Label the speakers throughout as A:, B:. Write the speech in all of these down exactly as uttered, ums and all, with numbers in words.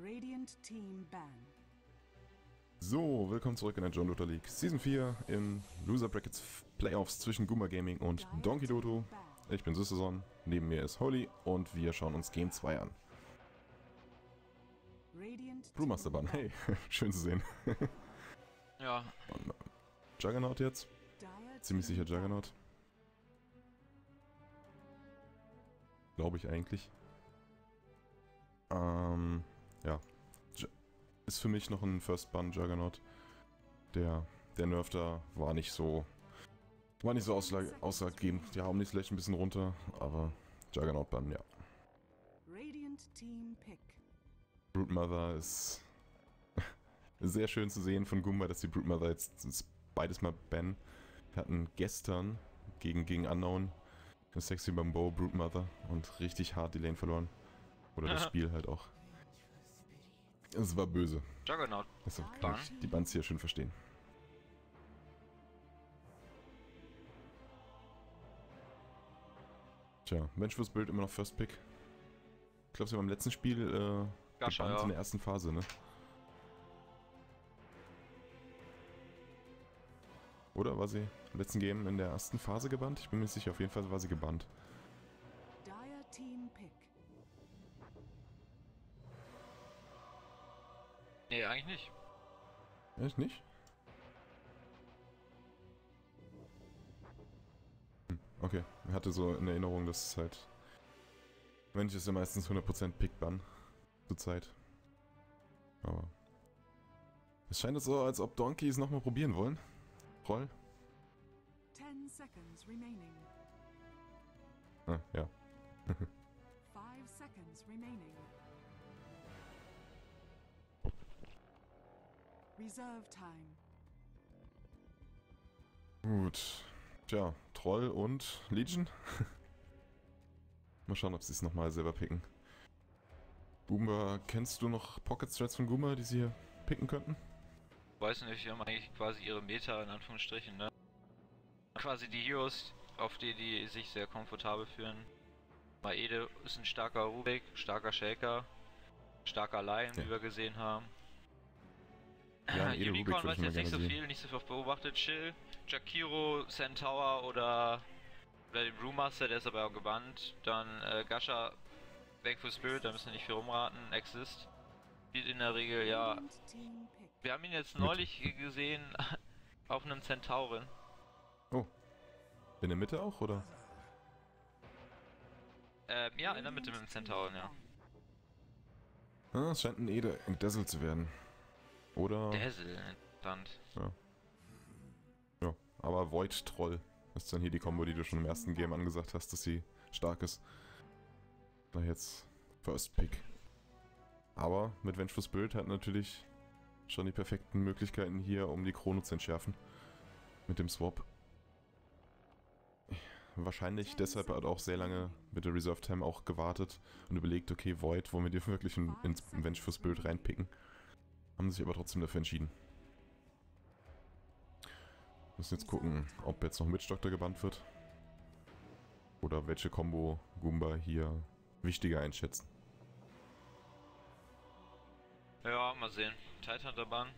A: Radiant Team ban.
B: So, willkommen zurück in der John Luther League Season vier im Loser Brackets Playoffs zwischen Goomba Gaming und Donkey Doto. Ich bin Sisterson, neben mir ist Holly und wir schauen uns Game zwei an. Brewmaster Ban, hey, schön zu sehen.
C: Ja.
B: Und Juggernaut jetzt? Ziemlich sicher Juggernaut. Glaube ich eigentlich. Ähm, ja. Ist für mich noch ein First Ban Juggernaut. Der, der Nerf da war nicht so, war nicht so ausschlag, ausschlaggebend. Ja, Omni Slash ein bisschen runter, aber Juggernaut Ban, ja.
A: Radiant Team Pick.
B: Broodmother ist sehr schön zu sehen von Goomba, dass die Broodmother jetzt beides mal bannen. Wir hatten gestern gegen, gegen Unknown eine Sexy Bambo Broodmother und richtig hart die Lane verloren. Oder das Spiel halt auch. Es war böse.
C: Juggernaut.
B: Deshalb kann ich die Bands hier schön verstehen. Tja, Vengeful's Build immer noch First Pick. Ich glaube, sie war im letzten Spiel äh,
C: Gascha,
B: gebannt
C: ja.
B: in der ersten Phase, ne? Oder war sie im letzten Game in der ersten Phase gebannt? Ich bin mir nicht sicher, auf jeden Fall war sie gebannt.
A: Dire Team Pick.
C: Nee, eigentlich nicht.
B: Echt nicht? Hm, okay. Ich hatte so in Erinnerung, dass es halt... Wenn ich es ja meistens hundert Prozent Pick-Ban zur Zeit. Aber... Es scheint so, als ob Donkey es nochmal probieren wollen. Roll.
A: Ten seconds remaining.
B: Ah, ja.
A: Five seconds remaining. Reserve time.
B: Gut. Tja, Troll und Legion. Mal schauen, ob sie es nochmal selber picken. Goomba, kennst du noch Pocket Strats von Goomba, die sie hier picken könnten?
C: Weiß nicht, wir haben eigentlich quasi ihre Meta in Anführungsstrichen, ne? Quasi die Heroes, auf die die sich sehr komfortabel fühlen. Maede ist ein starker Rubik, starker Shaker, starker Lion,
B: Ja.
C: wie wir gesehen haben.
B: Ja, Ede Rubik
C: Unicorn
B: würde
C: weiß
B: ich mal
C: jetzt nicht so
B: gerne
C: viel, nicht so viel beobachtet. Chill, Jakiro, Centaur oder, oder den Brewmaster, der ist aber auch gebannt. Dann äh, Gascha, Wakeful Spirit, da müssen wir nicht viel rumraten. Exist spielt in der Regel, ja.
A: Radiant Team Pick.
C: Wir haben ihn jetzt neulich gesehen auf einem Centauren.
B: Oh. In der Mitte auch, oder?
C: Ähm, ja, in der Mitte mit dem Centauren, ja.
B: Ah, es scheint ein Ede Dazzle zu werden. Oder...
C: Dazzle, stand.
B: Ja. Ja, aber Void Troll ist dann hier die Combo, die du schon im ersten Game angesagt hast, dass sie stark ist. Na jetzt First Pick. Aber mit Vengeful's Build hat natürlich schon die perfekten Möglichkeiten hier, um die Chrono zu entschärfen. Mit dem Swap. Wahrscheinlich deshalb hat er auch sehr lange mit der Reserve Time auch gewartet und überlegt, okay, Void, wollen wir dir wirklich in, ins Vengeful's Build reinpicken. Haben sich aber trotzdem dafür entschieden. Müssen jetzt gucken, ob jetzt noch Witch Doctor gebannt wird. Oder welche Combo Goomba hier wichtiger einschätzen.
C: Ja, mal sehen. Titanhunter-Bahn.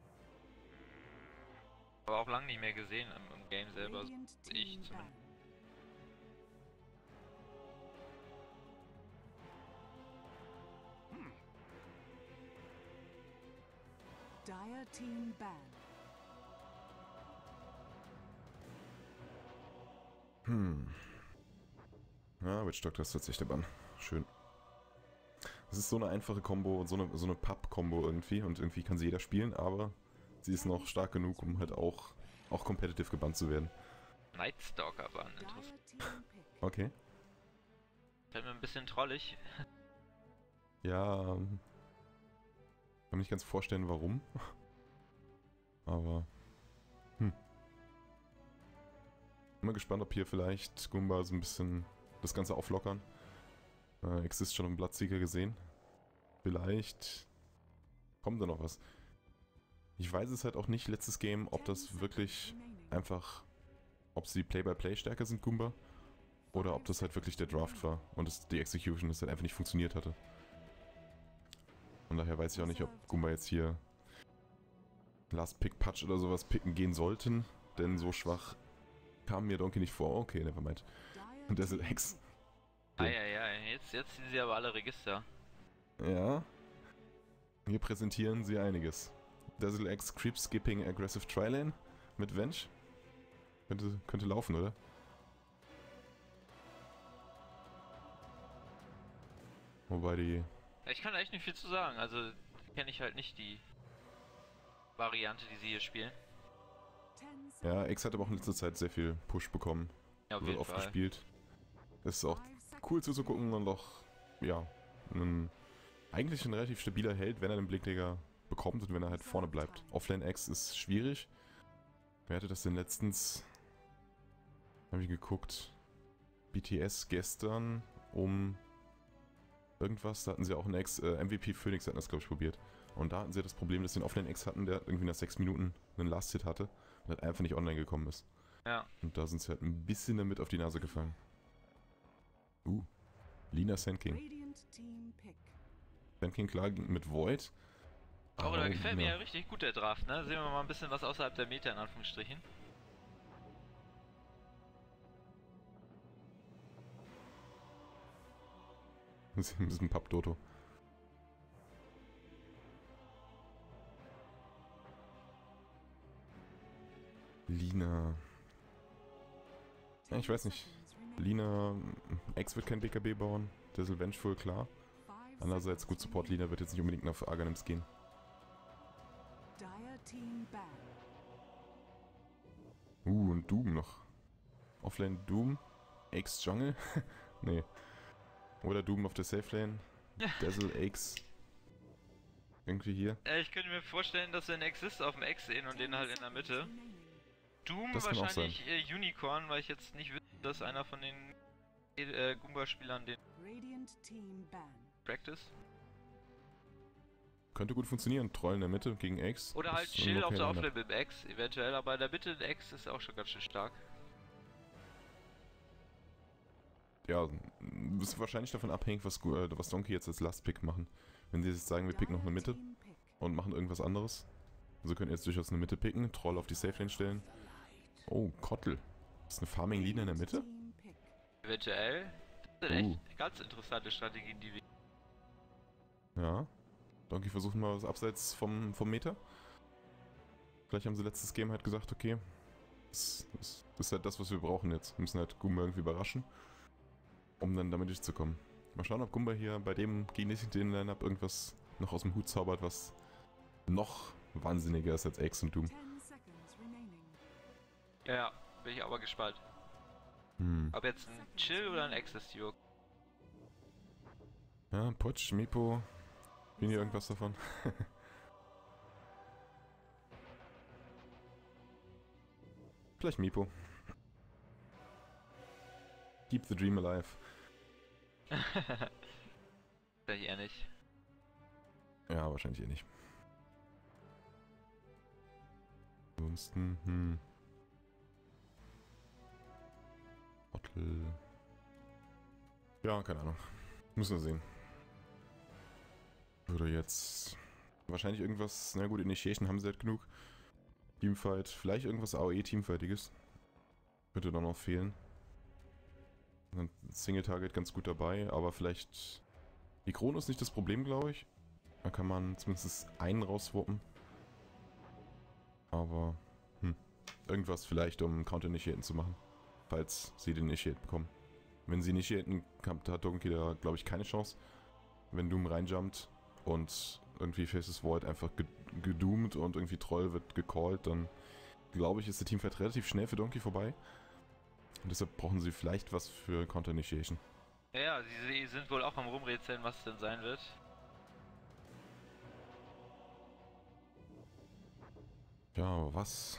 C: Aber auch lange nicht mehr gesehen im, im Game selber.
A: Radiant
C: Ich
A: Team
C: zumindest.
A: ban. Dire Team ban.
B: Hm. Ja, Witch Doctor ist tatsächlich der Bann. Schön. Es ist so eine einfache Combo und so eine, so eine Pub-Combo irgendwie und irgendwie kann sie jeder spielen, aber sie ist noch stark genug, um halt auch, auch competitive gebannt zu werden.
C: Nightstalker-Bahn, interessant.
A: Dire Team Pick.
B: Okay.
C: Fällt mir ein bisschen trollig.
B: Ja, ähm, kann mir nicht ganz vorstellen, warum. Aber, hm. Bin mal gespannt, ob hier vielleicht Goomba so ein bisschen das Ganze auflockern. Äh, Exist schon im Bloodseeker gesehen. Vielleicht kommt da noch was. Ich weiß es halt auch nicht, letztes Game, ob das wirklich einfach, ob sie Play-by-Play stärker sind, Goomba, oder ob das halt wirklich der Draft war und es, die Execution das halt einfach nicht funktioniert hatte. Von daher weiß ich auch nicht, ob Goomba jetzt hier Last Pick Patch oder sowas picken gehen sollten. Denn so schwach kam mir Donkey nicht vor. Okay, nevermind. Und der ist Hex.
C: Eieiei, jetzt, jetzt ziehen sie aber alle Register.
B: Ja. Hier präsentieren sie einiges. Dazzle X Creep Skipping Aggressive Trilane mit Venge. Könnte, könnte laufen, oder? Wobei die...
C: Ich kann da echt nicht viel zu sagen, also kenne ich halt nicht die Variante, die sie hier spielen.
B: Ja, X hat aber auch in letzter Zeit sehr viel Push bekommen.
C: Ja, auf
B: Wird
C: jeden
B: oft
C: Fall.
B: gespielt. Das ist auch cool zuzugucken und auch, ja, ein, eigentlich ein relativ stabiler Held, wenn er den Blickleger bekommt und wenn er halt vorne bleibt. Offlane X ist schwierig. Wer hatte das denn letztens? Habe ich geguckt. B T S gestern um irgendwas, da hatten sie auch einen X, äh, M V P Phoenix hatten das, glaube ich, probiert. Und da hatten sie das Problem, dass sie einen Offlane X hatten, der irgendwie nach sechs Minuten einen Last-Hit hatte und halt einfach nicht online gekommen ist.
C: Ja.
B: Und da sind sie halt ein bisschen damit auf die Nase gefallen. Uh, Lina Sand King. Sand King klar mit Void.
C: Oh, da gefällt mir
B: ja
C: ja richtig gut der Draft, ne? Sehen wir mal ein bisschen was außerhalb der Meta in Anführungsstrichen.
B: Das ist ein bisschen Pappdoto. Lina. Ja, ich weiß nicht. Lina. X wird kein B K B bauen. Dazzle Vengeful, klar. Andererseits, gut, Support Lina wird jetzt nicht unbedingt auf Arganims gehen. Uh, und Doom noch. Offlane Doom. X Jungle. Nee. Oder Doom auf der Safe Lane. Dazzle X. Irgendwie hier.
C: Äh, ich könnte mir vorstellen, dass wir einen Exist auf dem X sehen und den halt in der Mitte. Doom
B: Das kann auch
C: wahrscheinlich äh, Unicorn, weil ich jetzt nicht wüsste, dass einer von den äh, Goomba-Spielern den Practice.
B: Könnte gut funktionieren. Troll in der Mitte gegen X.
C: Oder halt
B: Ist ein
C: Chill auf der
B: okayer
C: Offlane mit dem X, eventuell, aber in der Mitte der X ist auch schon ganz schön stark.
B: Ja, ist wahrscheinlich davon abhängig, was, äh, was Donkey jetzt als Last-Pick machen. Wenn sie jetzt sagen, wir picken noch eine Mitte und machen irgendwas anderes. Also können jetzt durchaus eine Mitte picken, Troll auf die Safe-Lane stellen. Oh, Kottel. Ist eine Farming-Linie in der Mitte?
C: Eventuell. Das sind
B: Uh.
C: echt ganz interessante Strategien, die wir...
B: Ja. Donkey versuchen mal was abseits vom, vom Meter. Vielleicht haben sie letztes Game halt gesagt, okay, das, das, das ist halt das, was wir brauchen jetzt. Wir müssen halt Goomba irgendwie überraschen, um dann damit durchzukommen. Mal schauen, ob Goomba hier bei dem gegenlichen Line-Up irgendwas noch aus dem Hut zaubert, was noch wahnsinniger ist als X und Doom.
C: Ja, bin ich aber gespannt.
B: Hm.
C: Ob jetzt ein Chill oder ein Access Duo.
B: Ja, Potsch, Meepo. Bin hier irgendwas davon? Vielleicht Meepo. Keep the dream alive.
C: Vielleicht eher nicht.
B: Ja, wahrscheinlich eh nicht. Ansonsten, hm. Hotel. Ja, keine Ahnung. Müssen wir sehen. Oder jetzt. Wahrscheinlich irgendwas. Na gut, Initiation haben sie halt genug. Teamfight. Vielleicht irgendwas A O E-Teamfightiges. Könnte dann noch fehlen. Ein Single-Target ganz gut dabei, aber vielleicht. Die Krone ist nicht das Problem, glaube ich. Da kann man zumindest einen rauswappen. Aber, hm. Irgendwas vielleicht, um Counter-Initiaten zu machen. Falls sie den Initiate bekommen. Wenn sie Initiaten, hat Donkey da, glaube ich, keine Chance. Wenn Doom reinjumpt und irgendwie Faces Void einfach gedoomt und irgendwie Troll wird gecallt, dann glaube ich, ist der Teamfight relativ schnell für Donkey vorbei. Und deshalb brauchen sie vielleicht was für Counter-Initiation.
C: Ja, ja, sie, sie sind wohl auch am Rumrätseln, was es denn sein wird.
B: Ja, aber was?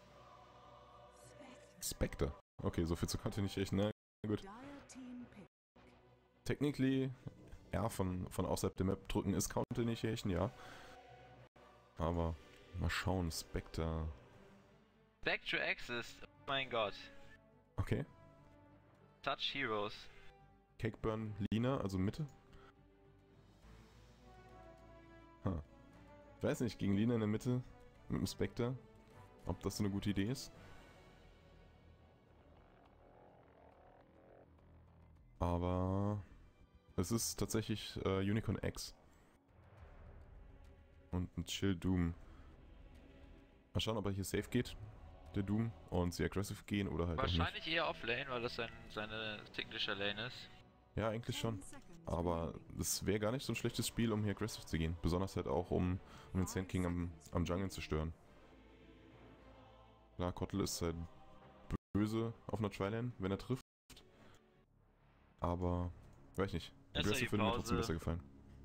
B: Spectre. Okay, so viel zu Counter-Initiation, ne? Gut. Technically, ja, von, von außerhalb der Map drücken ist Counter-Initiation, ja. Aber mal schauen, Spectre.
C: Back to Access, oh mein Gott.
B: Okay.
C: Touch Heroes.
B: Cakeburn, Lina, also Mitte. weiß nicht, gegen Lina in der Mitte mit dem Spectre, ob das so eine gute Idee ist. Aber es ist tatsächlich äh, Unicorn X. Und ein Chill Doom. Mal schauen, ob er hier safe geht, der Doom, und sie aggressive gehen oder halt auch nicht.
C: Wahrscheinlich eher Offlane, weil das sein, seine Signature Lane ist.
B: Ja, eigentlich schon.
A: ten seconds
B: Aber
A: remaining.
B: das wäre gar nicht so ein schlechtes Spiel, um hier aggressive zu gehen. Besonders halt auch, um, um den Sand King am, am Jungle zu stören. Klar, Kotl ist halt böse auf einer Trilane, wenn er trifft. Aber, weiß ich nicht.
C: Erst mal die
B: Aggressive würde mir trotzdem
C: Pause.
B: besser gefallen.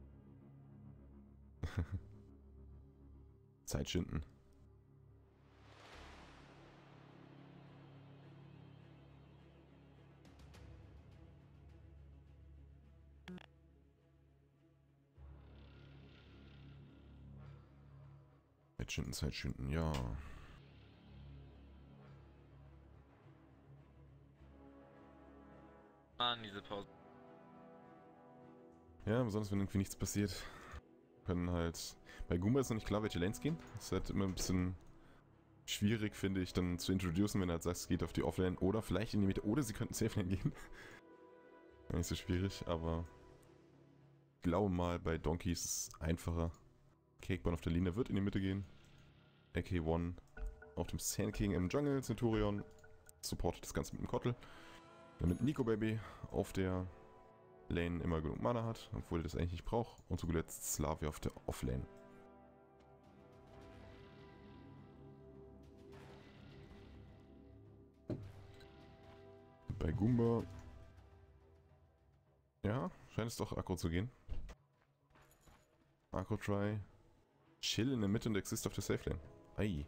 B: Zeit schinden. Zeit schinden, Zeit schinden, ja.
C: Mann, diese Pause.
B: Ja, besonders wenn irgendwie nichts passiert. Können halt. Bei Goomba ist noch nicht klar, welche Lanes gehen. Das ist halt immer ein bisschen schwierig, finde ich, dann zu introducen, wenn er halt sagt, es geht auf die Offlane oder vielleicht in die Mitte. Oder sie könnten Safe Lane gehen. Nicht so schwierig, aber ich glaube mal, bei Donkey ist es einfacher. Cakeborn auf der Linie wird in die Mitte gehen. A K eins auf dem Sand King im Jungle. Centurion supportet das Ganze mit dem Kottel. Damit Nico Baby auf der Lane immer genug Mana hat, obwohl er das eigentlich nicht braucht. Und zu guter Letzt Slavia auf der Offlane. Bei Goomba. Ja, scheint es doch Akro zu gehen. Akro Try. Chill in der Mitte und Exist auf der Safe Lane. Ei.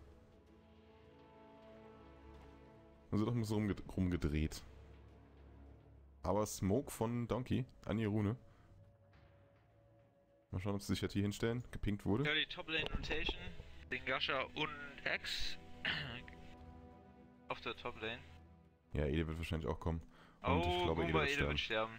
B: Also doch ein bisschen rumged rumgedreht. Aber Smoke von Donkey an die Rune. Mal schauen, ob sie sich halt hier hinstellen. Gepinkt wurde.
C: Ja, die Top Lane Rotation. Den Gasha und X. Auf der Top Lane.
B: Ja, Ede wird wahrscheinlich auch kommen. Und
C: Oh,
B: ich glaube, Ede
C: Goomba
B: wird
C: Ede
B: sterben.
C: wird sterben.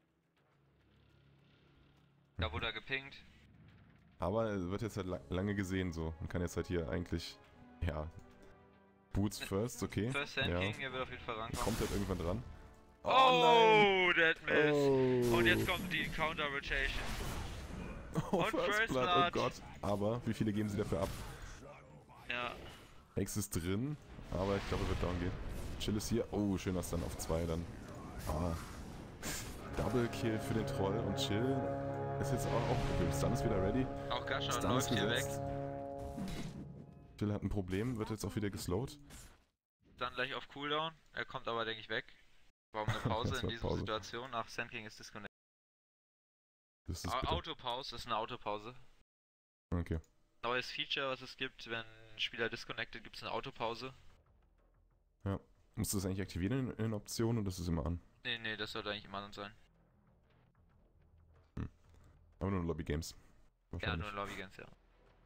C: Da wurde er gepinkt.
B: Aber er wird jetzt halt la lange gesehen so. Und kann jetzt halt hier eigentlich, ja, Boots first, okay.
C: First Sand
B: ja.
C: King, er wird auf jeden Fall rankommen.
B: Kommt halt irgendwann dran.
C: Oh, Dead Miss.
B: Oh.
C: Und jetzt kommt die Counter Rotation.
B: Oh,
C: Und First
B: Blood,
C: Blood.
B: oh Gott. Aber wie viele geben sie dafür ab?
C: Ja.
B: X ist drin, aber ich glaube, er wird down gehen. Chill ist hier. Oh, schön was dann auf zwei dann. Ah. Double Kill für den Troll und Chill ist jetzt auch aufgefüllt. Stun ist wieder ready.
C: Auch Gasha
B: Stun
C: läuft
B: ist
C: hier
B: gesetzt.
C: weg.
B: Chill hat ein Problem, wird jetzt auch wieder geslowt.
C: Dann gleich auf Cooldown. Er kommt aber, denke ich, weg. Warum eine Pause
B: Das
C: in
B: war
C: dieser
B: Pause.
C: Situation? Ach, Sand King ist disconnected.
B: Das ist
C: Au-
B: bitter.
C: Autopause ist eine Autopause.
B: Okay.
C: Neues Feature, was es gibt, wenn ein Spieler disconnected, gibt es eine Autopause.
B: Musst du das eigentlich aktivieren in, in Optionen oder ist es immer an?
C: Nee, nee, das sollte eigentlich immer an sein.
B: Aber nur in Lobby Games.
C: Ja,
B: Wahrscheinlich.
C: nur in Lobby Games, ja.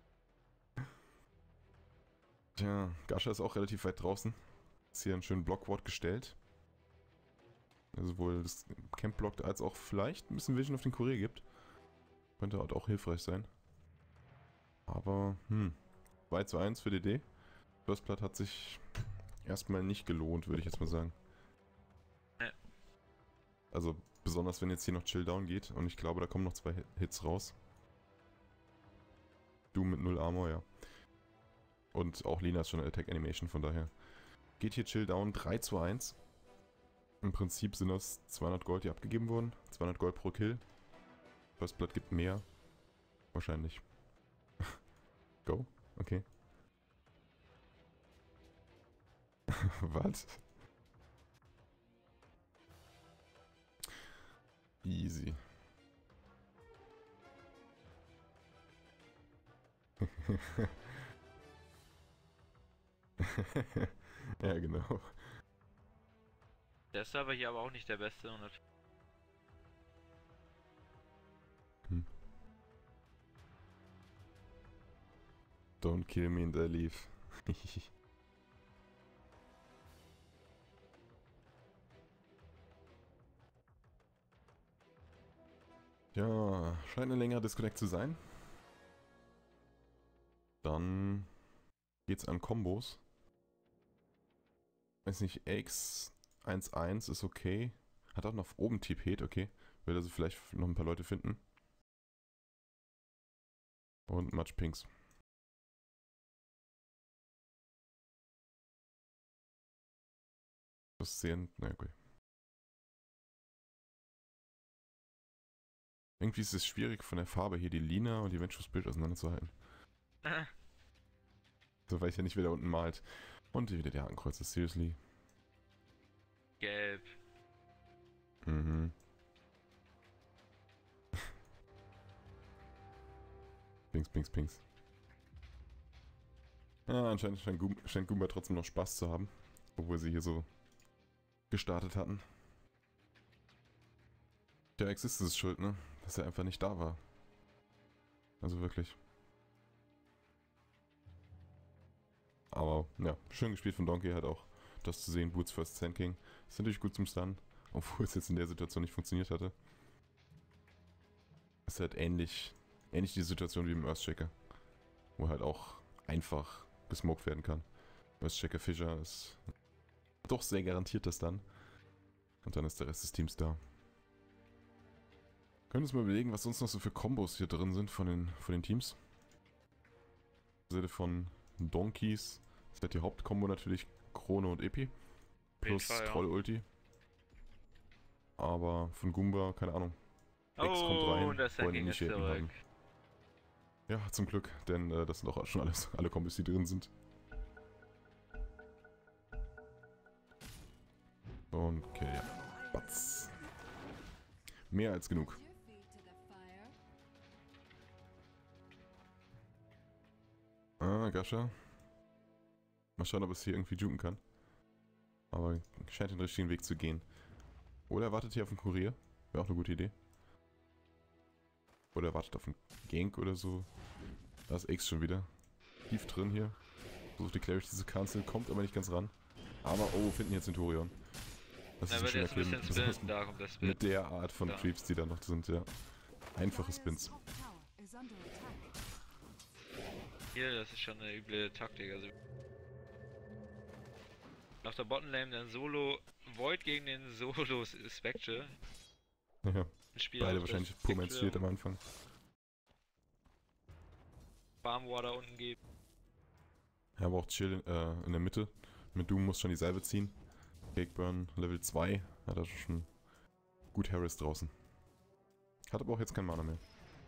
B: Tja, Gasha ist auch relativ weit draußen. Ist hier einen schönen Blockward gestellt. Der sowohl das Camp blockt, als auch vielleicht ein bisschen Vision auf den Kurier gibt. Könnte halt auch hilfreich sein. Aber, hm. zwei zu eins für D D. First Blood hat sich erstmal nicht gelohnt, würde ich jetzt mal sagen.
C: Nee.
B: Also, besonders wenn jetzt hier noch Chill Down geht. Und ich glaube, da kommen noch zwei Hits raus. Du mit null Armor, ja. Und auch Lina ist schon eine Attack Animation, von daher. Geht hier Chill Down drei zu eins. Im Prinzip sind das zweihundert Gold, die abgegeben wurden. zweihundert Gold pro Kill. First Blood gibt mehr. Wahrscheinlich. Go? Okay. Was? Easy. Ja, genau.
C: Der Server hier aber auch nicht der beste. Und
B: Hm. Don't kill me and I leave. Ja, scheint ein längerer Disconnect zu sein. geht's an Kombos. Weiß nicht, X eins eins ist okay. Hat auch noch oben Tipet, okay. Will also vielleicht noch ein paar Leute finden. Und Much Pinks. Das ist sehr, na okay. Irgendwie ist es schwierig von der Farbe hier die Lina und die Ventrous Bild auseinanderzuhalten. So weiß ich ja nicht, wer da unten malt. Und wieder der Hakenkreuzer, seriously.
C: Gelb.
B: Mhm. Pings, Pings, Pings. Ja, anscheinend scheint, Goom, scheint Goomba trotzdem noch Spaß zu haben. Obwohl sie hier so gestartet hatten. Der Exist ist schuld, ne? Dass er einfach nicht da war. Also wirklich. Aber, ja, schön gespielt von Donkey, halt auch das zu sehen, Boots First Sand King. Ist natürlich gut zum Stun, obwohl es jetzt in der Situation nicht funktioniert hatte. Ist halt ähnlich, ähnlich die Situation wie im Earthshaker. Wo halt auch einfach gesmoked werden kann. Earthshaker Fischer ist doch sehr garantiert das dann. Und dann ist der Rest des Teams da. Können wir uns mal überlegen, was sonst noch so für Kombos hier drin sind von den, von den Teams. Im Sinne von Donkeys. Das ist halt die Hauptkombo natürlich Krone und Epi. Plus
C: Fall, ja.
B: Troll-Ulti. Aber von Goomba, keine Ahnung. X
C: Oh,
B: kommt rein,
C: das
B: wollen
C: ging jetzt
B: Initiaten
C: zurück.
B: haben. Ja, zum Glück, denn äh, das sind auch schon alles, alle Kombos, die drin sind. Und okay, ja. Batz. Mehr als genug. Ah, Gasha. Mal schauen, ob es hier irgendwie juken kann. Aber scheint den richtigen Weg zu gehen. Oder er wartet hier auf einen Kurier. Wäre auch eine gute Idee. Oder er wartet auf einen Gank oder so. Da ist X schon wieder. Tief drin hier. Versucht die Clarity zu canceln, kommt aber nicht ganz ran. Aber, oh, finden jetzt Centurion. Das
C: Da
B: ist ein
C: wird
B: schöner
C: jetzt ein bisschen
B: Film.
C: Spin,
B: Besonders
C: da kommt das Spin.
B: mit der Art von
C: Ja.
B: Creeps, die da noch sind, ja. Einfache Spins.
A: Top tower is under attack.
C: Hier, das ist schon eine üble Taktik. Also auf der Bottomlane dann Solo Void gegen den Solo Spectre.
B: Ja,
C: Ein Spiel
B: beide
C: auf
B: wahrscheinlich
C: das
B: pur
C: Spectre
B: am Anfang.
C: Farmwater unten geben.
B: Ja, aber auch Chill äh, in der Mitte. Mit Doom muss schon die Salve ziehen. Cakeburn Level zwei hat er schon gut Harris draußen. Hat aber auch jetzt kein Mana mehr.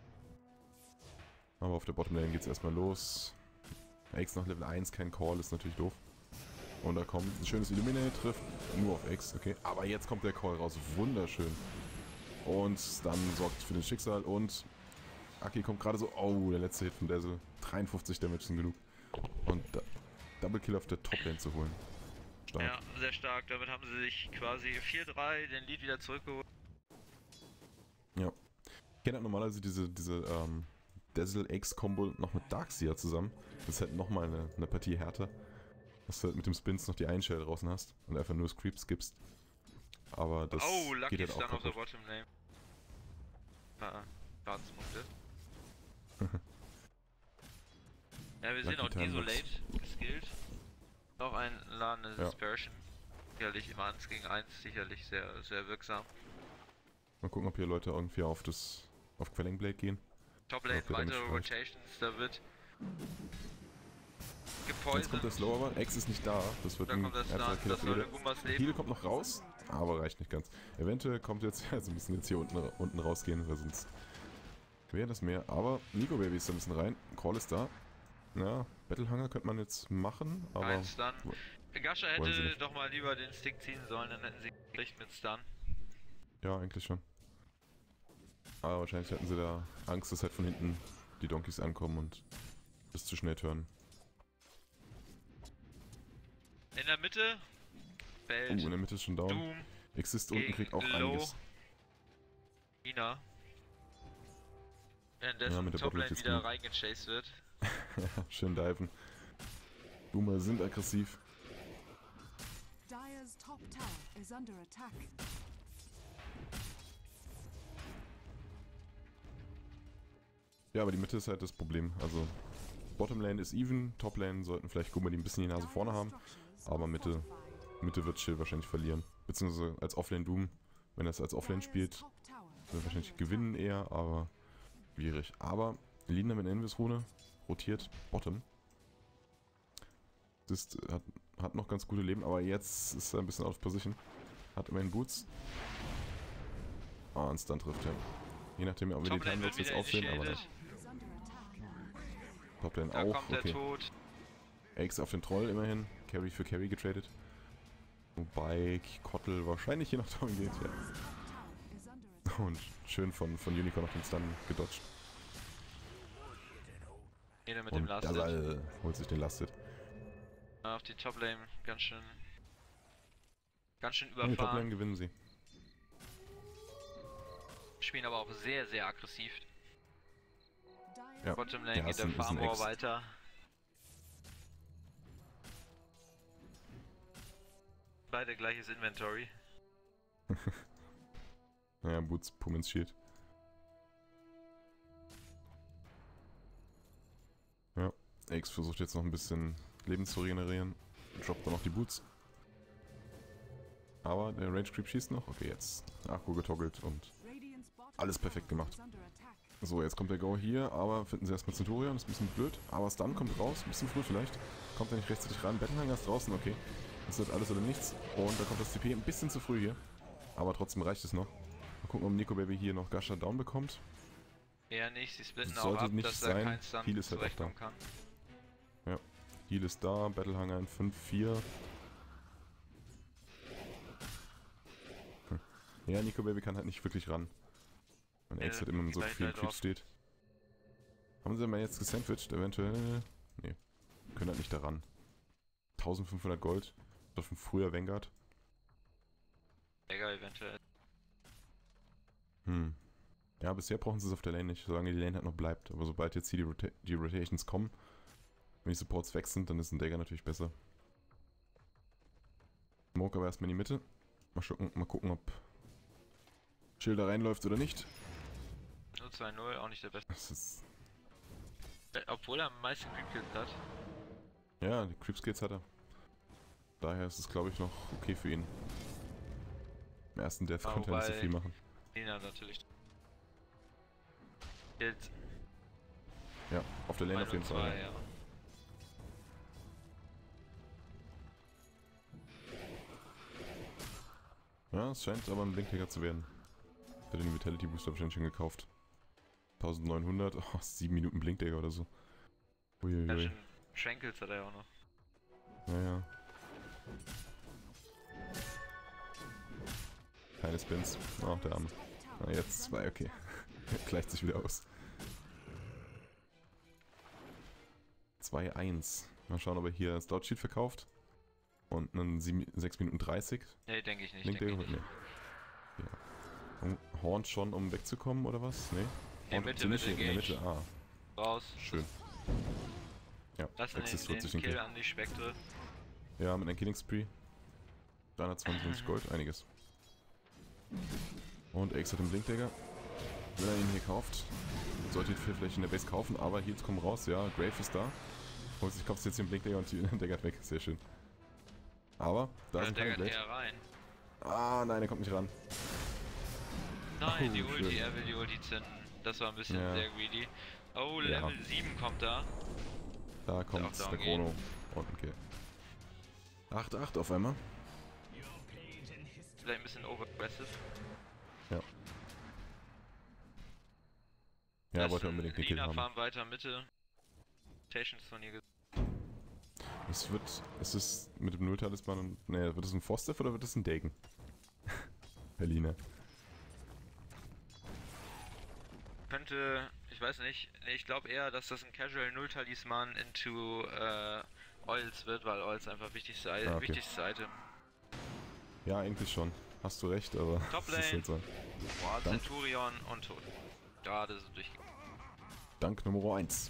B: Aber auf der Bottomlane geht's erstmal los. X noch Level eins, kein Call, ist natürlich doof. Und da kommt ein schönes Illuminate, trifft nur auf X, okay. Aber jetzt kommt der Call raus, wunderschön. Und dann sorgt für den Schicksal und Aki kommt gerade so, oh, der letzte Hit von Dazzle. dreiundfünfzig Damage sind genug. Und da, Double Kill auf der Toplane zu holen. Stark.
C: Ja, sehr stark. Damit haben sie sich quasi vier drei den Lead wieder zurückgeholt.
B: Ja. Ich kenne halt normalerweise diese, diese ähm, Dazzle-X-Kombo noch mit Darkseer zusammen. Das ist halt nochmal eine, eine Partie härter. Dass du halt mit dem Spins noch die Einshell draußen hast und einfach nur Creeps gibst. Aber das
C: Oh, Lucky
B: geht halt
C: ist
B: auch
C: dann auf der
B: kaputt.
C: Bottom Lane. Ah, Schadenspunkte. Ja, wir sehen
B: Lucky
C: auch
B: Time
C: Desolate geskillt. Noch ein Lane
B: Ja.
C: Dispersion. Sicherlich im eins gegen eins, sicherlich sehr, sehr wirksam.
B: Mal gucken, ob hier Leute irgendwie auf das auf Quelling Blade gehen.
C: Top Lane,
B: Okay, damit
C: weitere
B: vielleicht.
C: Rotations, da wird
B: Jetzt kommt der
C: gepoisoned.
B: Slow, aber X ist nicht da. Das wird
C: Da
B: ein
C: kommt das
B: einfacher
C: Stun,
B: Kill
C: das
B: auf
C: sollte
B: Ede.
C: Gumbas Leben.
B: Heal kommt noch raus, aber reicht nicht ganz. Eventuell kommt jetzt, also müssen jetzt hier unten, unten rausgehen, weil sonst wäre das mehr. Aber Nico Baby ist da ein bisschen rein. Call ist da. Ja, Battle Hunger könnte man jetzt machen, aber
C: Ein Stun. Gasha
B: wollen sie
C: hätte
B: nicht.
C: doch mal lieber den Stick ziehen sollen, dann hätten sie gekriegt mit Stun.
B: ja, eigentlich schon. Aber wahrscheinlich hatten sie da Angst, dass halt von hinten die Donkeys ankommen und das zu schnell turnen.
C: In der Mitte
B: Uh,
C: fällt
B: in der Mitte ist schon down.
C: Doom
B: Exist unten
C: gegen
B: kriegt auch
C: Low.
B: einiges.
C: Ina.
B: Ja,
C: Währenddessen
B: mit der
C: Toplane
B: Botlane jetzt
C: wieder
B: genug.
C: reingechased wird.
B: Ja, schön diven. Boomer sind aggressiv.
A: Dire's top tower is under attack.
B: Ja, aber die Mitte ist halt das Problem. Also, Bottomlane ist even, Toplane sollten vielleicht Gumba die ein bisschen die Nase vorne haben, aber Mitte, Mitte wird Chill wahrscheinlich verlieren. Beziehungsweise als Offlane Doom, wenn er es als Offlane spielt, wird er wahrscheinlich gewinnen eher, aber schwierig. Aber Lina mit Invis-Rune rotiert Bottom. Das ist, hat, hat noch ganz gute Leben, aber jetzt ist er ein bisschen out of position. Hat immerhin Boots. Ah, ein Stun trifft er. Je nachdem, ob wir die
C: Toplane
B: Timelapse
C: wird
B: jetzt
C: wieder
B: aussehen, aber
C: initiated.
B: Toplane
C: Da
B: auch.
C: kommt der
B: Okay.
C: Tod.
B: Axe auf den Troll immerhin. Carry für Carry getradet. Wobei Kottel wahrscheinlich hier noch down geht, ja. Und schön von, von Unicorn noch den Stun gedodged.
C: Jeder mit
B: Und
C: dem Lasted.
B: Dazzle holt sich den Lasted.
C: Auf die Toplane ganz schön. Ganz schön
B: In die Toplane
C: überfahren.
B: gewinnen sie.
C: Spielen aber auch sehr, sehr aggressiv.
B: Ja.
C: Bottomlane
B: Ja,
C: geht
B: ist
C: der
B: ein- ist ein
C: Farmwar
B: Ex.
C: weiter. Beide gleiches Inventory.
B: Naja, Boots, Pummins Shield. Ja, Axe versucht jetzt noch ein bisschen Leben zu regenerieren. Droppt dann noch die Boots. Aber der Range Creep schießt noch. Okay, jetzt Akku getoggelt und alles perfekt gemacht. So, jetzt kommt der Go hier, aber finden sie erstmal Centurion, ist ein bisschen blöd. Aber Stun kommt raus, ein bisschen früh vielleicht. Kommt er nicht rechtzeitig ran. Battlehanger ist draußen, okay. Das wird alles oder nichts. Und da kommt das T P ein bisschen zu früh hier. Aber trotzdem reicht es noch. Mal gucken, ob Nico Baby hier noch Gasha down bekommt.
C: Eher nicht, sie splitten auch
B: Sollte
C: ab,
B: nicht
C: dass
B: sein.
C: da kein Stun
B: Heal ist halt auch
C: zurechtkommen kann.
B: Heal ist da, Battlehanger in fünf vier. Hm. Ja, Nico Baby kann halt nicht wirklich ran. Mein
C: Ja,
B: Axe hat immer mit so
C: vielleicht
B: viel
C: halt
B: Creep
C: auch.
B: steht. Haben sie mal jetzt gesandwiched, eventuell? Nee, können halt nicht daran. eintausendfünfhundert Gold. Das von früher Vanguard.
C: Mega eventuell.
B: Hm. Ja, bisher brauchen sie es auf der Lane nicht, solange die Lane halt noch bleibt. Aber sobald jetzt hier die, Rota die Rotations kommen, wenn die Supports weg sind, dann ist ein Dagger natürlich besser. Smoke aber erstmal in die Mitte. Mal, gucken, mal gucken, ob Schilder reinläuft oder nicht.
C: null zwei null, auch nicht der beste.
B: Das ist,
C: Äh, Obwohl er am meisten Creep-Kills hat.
B: ja, die Creep Skills hat er. Daher ist es, glaube ich, noch okay für ihn. Im ersten Death
C: Ah,
B: konnte er nicht so
C: wobei-
B: viel machen.
C: Lina natürlich. Kills
B: Ja, auf der Lane
C: ein
B: auf jeden
C: und
B: Fall.
C: zwei,
B: Ja.
C: ja.
B: Ja, es scheint aber ein Blinkdagger zu werden. Ich hätte den Vitality Booster wahrscheinlich schon gekauft. neunzehnhundert, oh, sieben Minuten Blinkdagger oder so.
C: Ganz
B: Uiuiui.
C: schön Trankles hat er ja auch noch.
B: Naja. Keine Spins. Oh, der Arme. Ah, jetzt zwei, okay. Gleicht sich wieder aus. zwei eins. Mal schauen, ob er hier das Dodge Shield verkauft. Und einen sechs Minuten dreißig.
C: Nee, denke ich nicht.
B: Link
C: Denk
B: der
C: ich
B: nee.
C: nicht.
B: Ja. Und Horn schon, um wegzukommen, oder was? Nee?
C: Nee,
B: Horn
C: Mitte,
B: ziemlich
C: Mitte,
B: in der
C: Gage.
B: Mitte. Ah,
C: Raus.
B: schön. Ja,
C: Lass den,
B: Axis
C: den,
B: wird sich
C: den
B: den
C: Kill
B: Kill.
C: an die Spektre.
B: Ja, mit einem Killing Spree. dreihundertzweiundfünfzig Gold, einiges. Und Ace hat den Blinkdagger. Wenn er ihn hier kauft, sollte ihn vielleicht in der Base kaufen, aber Heals kommen raus, ja, Grave ist da. Holt sich, kauft sich jetzt den Blinkdagger und die daggert weg, sehr schön. Aber, da
C: Ja,
B: sind
C: der
B: keine
C: geht
B: Blade.
C: eher rein.
B: Ah, nein, er kommt nicht ran.
C: Nein,
B: Oh,
C: die Ulti,
B: schön.
C: er will die Ulti zünden. Das war ein bisschen
B: Ja.
C: sehr greedy. Oh,
B: Ja.
C: Level sieben kommt da.
B: Da kommt
C: auch down
B: der
C: gehen.
B: Chrono und ein Kill. acht acht auf einmal.
C: Vielleicht ein bisschen overaggressive.
B: Ja,
C: Lassen
B: wollte unbedingt den Kill
C: Lina
B: haben.
C: fahren weiter Mitte. Stations von ihr ges-
B: Es wird, ist es mit dem Null-Talisman und, ne, wird es ein Foster oder wird es ein Degen? Berliner.
C: Könnte, ich weiß nicht, nee, ich glaube eher, dass das ein Casual Null-Talisman into äh, Oils wird, weil Oils einfach wichtigste, I
B: Ah, okay.
C: wichtigste Item.
B: Ja, eigentlich schon. Hast du recht, aber
C: Top
B: es ist halt so.
C: Boah,
B: Dank.
C: Centurion und tot. Gerade so durch.
B: Dank Nummer eins.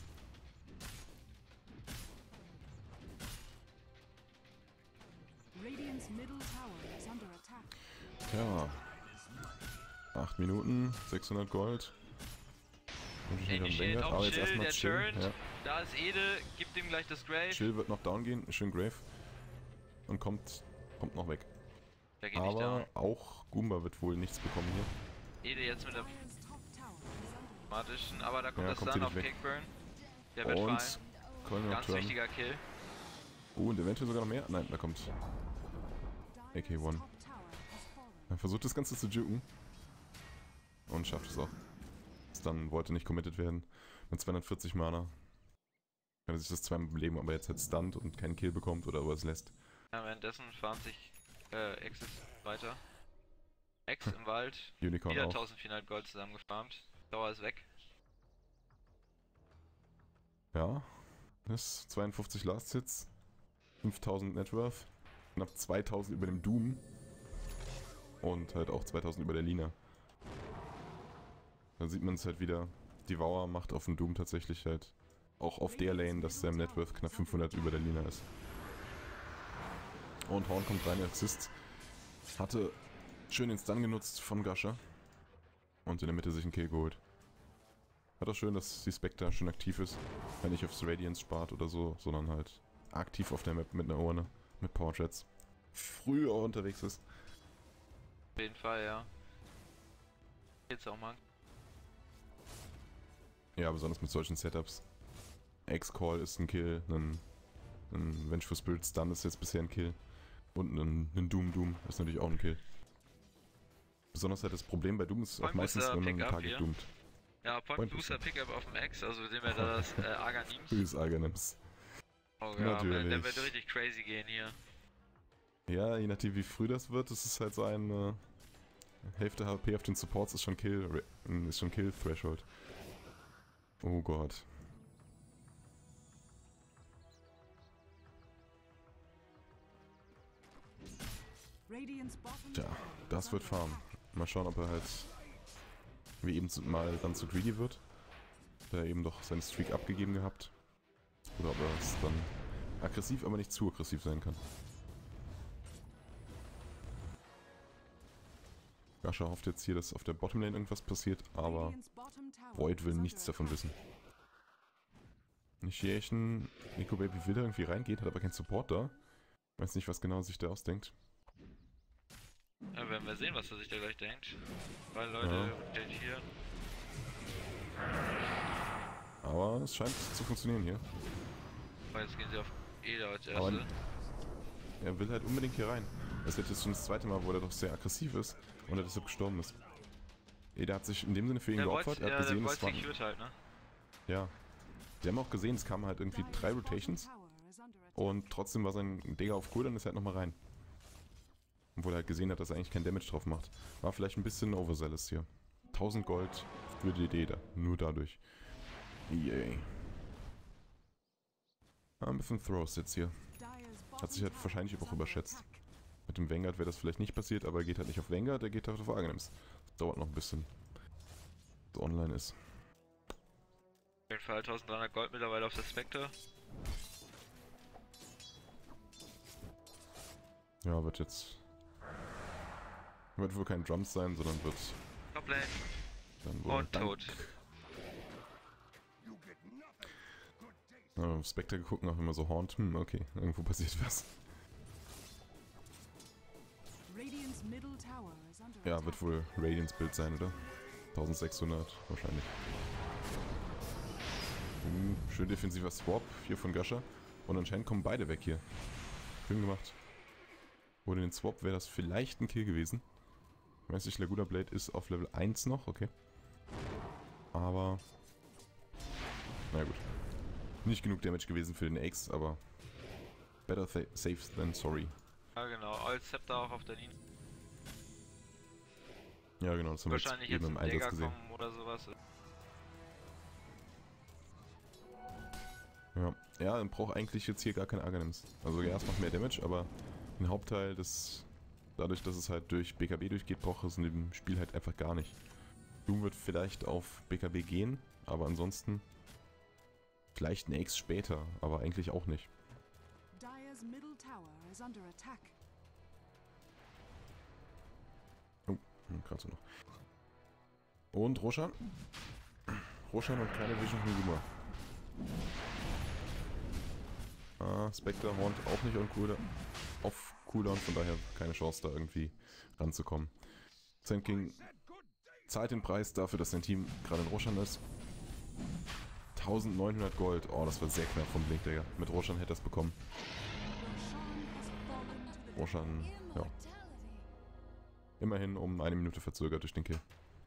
A: Radiant's middle tower is under attack.
B: Tja. acht Minuten, sechshundert Gold. Und schon wieder ein
C: Initiate
B: Vanguard,
C: auf
B: aber jetzt
C: Chill,
B: erstmal
C: der
B: Chill.
C: turnt.
B: Ja.
C: Da ist Ede, gibt ihm gleich das Grave.
B: Chill wird noch down gehen, schön Grave. Und kommt, kommt noch weg.
C: Der geht nicht
B: Aber
C: down.
B: auch Goomba wird wohl nichts bekommen hier.
C: Ede jetzt mit der
A: Dire's top tower is under
C: automatischen, aber da kommt
B: Ja,
C: das
B: kommt
C: Stun
B: hier
C: auf
B: nicht weg.
C: Cakeburn. Der wird
B: Und
C: fallen.
B: Colin noch
C: Ganz
B: Turn.
C: wichtiger Kill.
B: Oh, und eventuell sogar noch mehr. Nein, da kommt. A K
A: Dire's
B: eins.
A: top tower has fallen.
B: Er versucht das Ganze zu juken. Und schafft es auch. Dann wollte nicht committed werden. Mit zweihundertvierzig Mana. Kann er sich das zweimal beleben, aber jetzt halt stunt und keinen Kill bekommt oder was lässt.
C: Ja, währenddessen fahren sich äh, Exes weiter. Ex im Wald.
B: Unicorn
C: Wieder
B: auch.
C: eintausendvierhundert Gold zusammengefarmt. Dauer ist weg.
B: Ja. Das ist zweiundfünfzig Last Hits. fünftausend Net Worth. Knapp zweitausend über dem Doom. Und halt auch zweitausend über der Lina. Da sieht man es halt wieder. Devour macht auf dem Doom tatsächlich halt auch auf der Lane, dass der Net Worth knapp fünfhundert über der Lina ist. Und Horn kommt rein, Assist. Hatte schön den Stun genutzt von Gasha. Und in der Mitte sich einen Kill geholt. Hat auch schön, dass die Spectre schon aktiv ist. Wenn nicht aufs Radiance spart oder so, sondern halt aktiv auf der Map mit einer Urne, mit Powerjets. Früh auch unterwegs ist.
C: Auf jeden Fall, ja. Jetzt auch mal.
B: Ja, besonders mit solchen Setups. X-Call ist ein Kill, ein, ein Vengeful Spirit Stun ist jetzt bisher ein Kill. Und ein, ein Doom Doom ist natürlich auch ein Kill. Besonders halt das Problem bei Doom ist auch
C: Point
B: meistens,
C: Booster
B: wenn man einen
C: Pickup
B: Target
C: hier.
B: doomt.
C: Ja, Point,
B: Point
C: Booster Pickup auf dem Ex, also sehen wir da das äh, Arganims.
B: Frühes Arganims.
C: Oh ja, man, der
B: Natürlich.
C: wird richtig crazy gehen hier.
B: Ja, je nachdem wie früh das wird, ist es halt so ein äh, Hälfte H P auf den Supports ist schon Kill, ist schon Kill Threshold. Oh Gott.
A: Radiant's bottom
B: Tja,
A: tower
B: das
A: is
B: wird
A: under
B: Farm.
A: attack.
B: Mal schauen, ob er halt wie eben zu- mal dann zu greedy wird. Da er eben doch seinen Streak abgegeben gehabt. Oder ob er es dann aggressiv, aber nicht zu aggressiv sein kann. Gasha hofft jetzt hier, dass auf der Bottomlane irgendwas passiert, aber
A: Radiant's bottom tower
B: Void will
A: is
B: nichts
A: under
B: davon
A: attack.
B: wissen. Initiation, Nico Baby will da irgendwie reingehen, hat aber keinen Support da. Weiß nicht, was genau sich da ausdenkt.
C: Ja, werden wir sehen, was er sich da gleich denkt. Weil Leute,
B: Ja.
C: steht hier.
B: Aber es scheint zu funktionieren hier.
C: Oh, jetzt gehen sie auf Ede als
B: Aber
C: erste.
B: er will halt unbedingt hier rein. Das ist jetzt schon das zweite Mal, wo er doch sehr aggressiv ist und er deshalb gestorben ist. Eder hat sich in dem Sinne für ihn
C: Der
B: geopfert.
C: Void,
B: Er hat
C: ja, der
B: gesehen,
C: Void
B: es waren...
C: secured halt, ne?
B: Ja. Die haben auch gesehen, es kamen halt irgendwie drei
A: Dire's bottom
B: Rotations
A: tower is under attack.
B: und trotzdem war sein Digger auf Cooldown und ist halt nochmal rein. Obwohl er halt gesehen hat, dass er eigentlich kein Damage drauf macht. War vielleicht ein bisschen overzealous hier. tausend Gold für die Eder. Nur dadurch. Yay. Ah, ein bisschen Throws jetzt hier.
A: Dire's
B: Hat sich halt
A: bottom
B: wahrscheinlich
A: tower
B: auch
A: is under
B: überschätzt.
A: attack.
B: Mit dem Vanguard wäre das vielleicht nicht passiert, aber er geht halt nicht auf Vanguard, er geht halt auf Arganims. Das dauert noch ein bisschen. So online ist.
C: Auf jeden Fall eintausenddreihundert Gold mittlerweile auf der Spectre.
B: Ja, wird jetzt... Wird wohl kein Drums sein, sondern wird
C: Toplane
B: dann wohl...
C: und tot.
B: Ja, auf Spectre geguckt, auch immer so Haunt. Hm, okay, irgendwo passiert was.
A: Radiant's middle tower is under
B: Ja,
A: attack.
B: wird wohl Radiance Bild sein, oder? eintausendsechshundert wahrscheinlich. Hm, schön defensiver Swap hier von Gasha. Und anscheinend kommen beide weg hier. Schön gemacht. Ohne den Swap wäre das vielleicht ein Kill gewesen. Ich weiß nicht, Laguna Blade ist auf Level eins noch, okay. Aber... Na gut. Nicht genug Damage gewesen für den Axe, aber... Better safe than sorry.
C: Ja genau, All Scepter auch auf der Linie.
B: Ja genau, das haben wir jetzt
C: Wahrscheinlich
B: eben
C: jetzt
B: im
C: ein
B: Einsatz
C: Dagger
B: gesehen.
C: kommen oder sowas.
B: Ja, ja, dann braucht eigentlich jetzt hier gar kein Arganims. Also ja, es macht mehr Damage, aber den Hauptteil des... Dadurch, dass es halt durch B K B durchgeht, braucht es in dem Spiel halt einfach gar nicht. Doom wird vielleicht auf B K B gehen, aber ansonsten... Vielleicht ein Axe später, aber eigentlich auch nicht.
A: Dire's middle tower is under attack.
B: Oh, hm, gerade so noch. Und Roshan? Roshan und keine Vision von Guma. Ah, Spectre Horn auch nicht on cooldown, auf Cooldown, von daher keine Chance da irgendwie ranzukommen. Sand King zahlt den Preis dafür, dass sein Team gerade in Roshan ist. neunzehnhundert Gold, oh das war sehr knapp vom Blink, Digga. Mit Roshan hätte er es bekommen. Roshan, ja. Immerhin um eine Minute verzögert durch den Kill.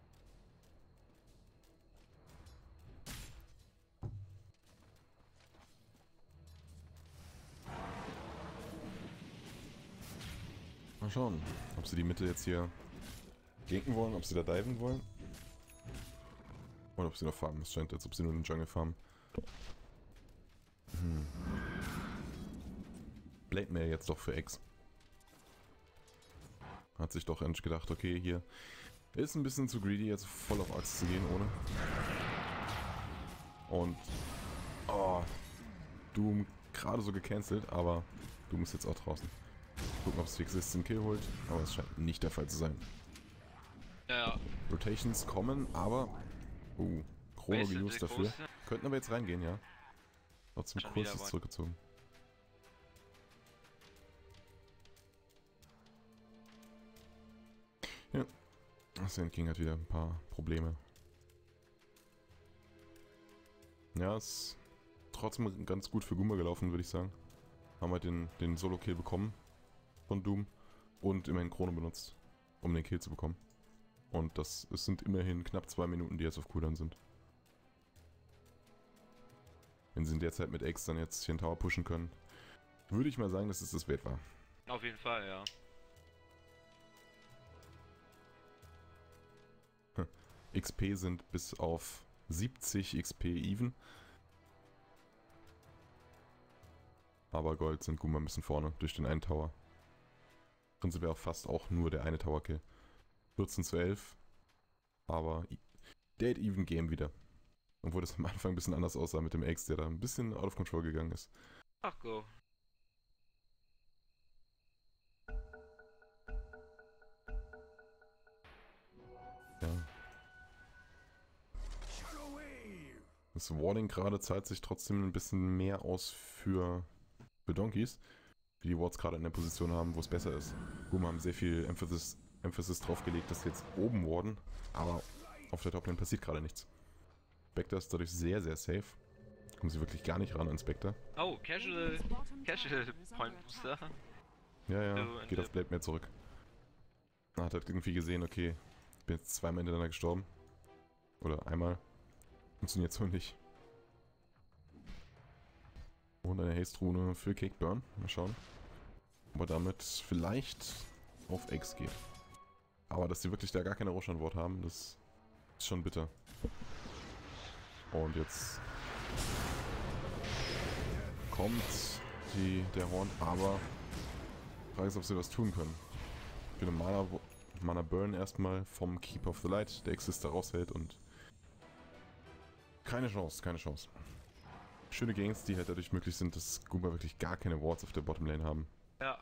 B: Mal schauen, ob sie die Mitte jetzt hier ganken wollen, ob sie da diven wollen. Oder ob sie noch farmen. Es scheint, als ob sie nur den Jungle farmen. Hm. Blade Mail jetzt doch für X. Hat sich doch endlich gedacht, okay, hier ist ein bisschen zu greedy, jetzt voll auf Axt zu gehen, ohne. Und oh, Doom gerade so gecancelt, aber Doom ist jetzt auch draußen. Gucken, ob es die Existing Kill holt, aber es scheint nicht der Fall zu sein.
C: Ja.
B: Rotations kommen, aber uh, Chrono geused dafür. Könnten aber jetzt reingehen, ja. Trotzdem kurz ist zurückgezogen. Ja. Sand King hat wieder ein paar Probleme. Ja, ist trotzdem ganz gut für Guma gelaufen, würde ich sagen. Haben wir den, den Solo-Kill bekommen von Doom und immerhin Chrono benutzt, um den Kill zu bekommen. Und das es sind immerhin knapp zwei Minuten, die jetzt auf Cooldown sind. Wenn sie in der Zeit mit X dann jetzt hier einen Tower pushen können, würde ich mal sagen, dass es das wert war.
C: Auf jeden Fall, ja.
B: X P sind bis auf siebzig X P even. Aber Gold sind Guma ein bisschen vorne durch den einen Tower. Prinzipiell auch fast auch nur der eine Tower-Kill. vierzehn zu elf. Aber Dead Even Game wieder. Obwohl das am Anfang ein bisschen anders aussah mit dem X, der da ein bisschen out of control gegangen ist.
C: Ach go.
B: Ja. Das Warding gerade zahlt sich trotzdem ein bisschen mehr aus für, für Donkeys, die die Wards gerade in der Position haben, wo es besser ist. Guma haben sehr viel Emphasis, Emphasis drauf gelegt, dass sie jetzt oben warden, aber auf der Toplane passiert gerade nichts. Spectre ist dadurch sehr, sehr safe. Kommen sie wirklich gar nicht ran an Spectre.
C: Oh, Casual, Casual Point Booster.
B: Ja, ja,
C: So,
B: geht auf Blade mehr zurück. Hat halt irgendwie gesehen, okay, ich bin jetzt zweimal hintereinander gestorben. Oder einmal. Funktioniert so nicht. Und eine Haste-Rune für Cakeburn. Mal schauen. Ob er damit vielleicht auf X geht. Aber dass sie wirklich da gar keine Roshan-Wort haben, das ist schon bitter. Und jetzt kommt die, der Horn, aber die Frage ist, ob sie was tun können. Für eine Mana, Mana Burn erstmal vom Keep of the Light, der Exist da raushält und keine Chance, keine Chance. Schöne Gains, die halt dadurch möglich sind, dass Guma wirklich gar keine Wards auf der Bottomlane haben.
C: Ja.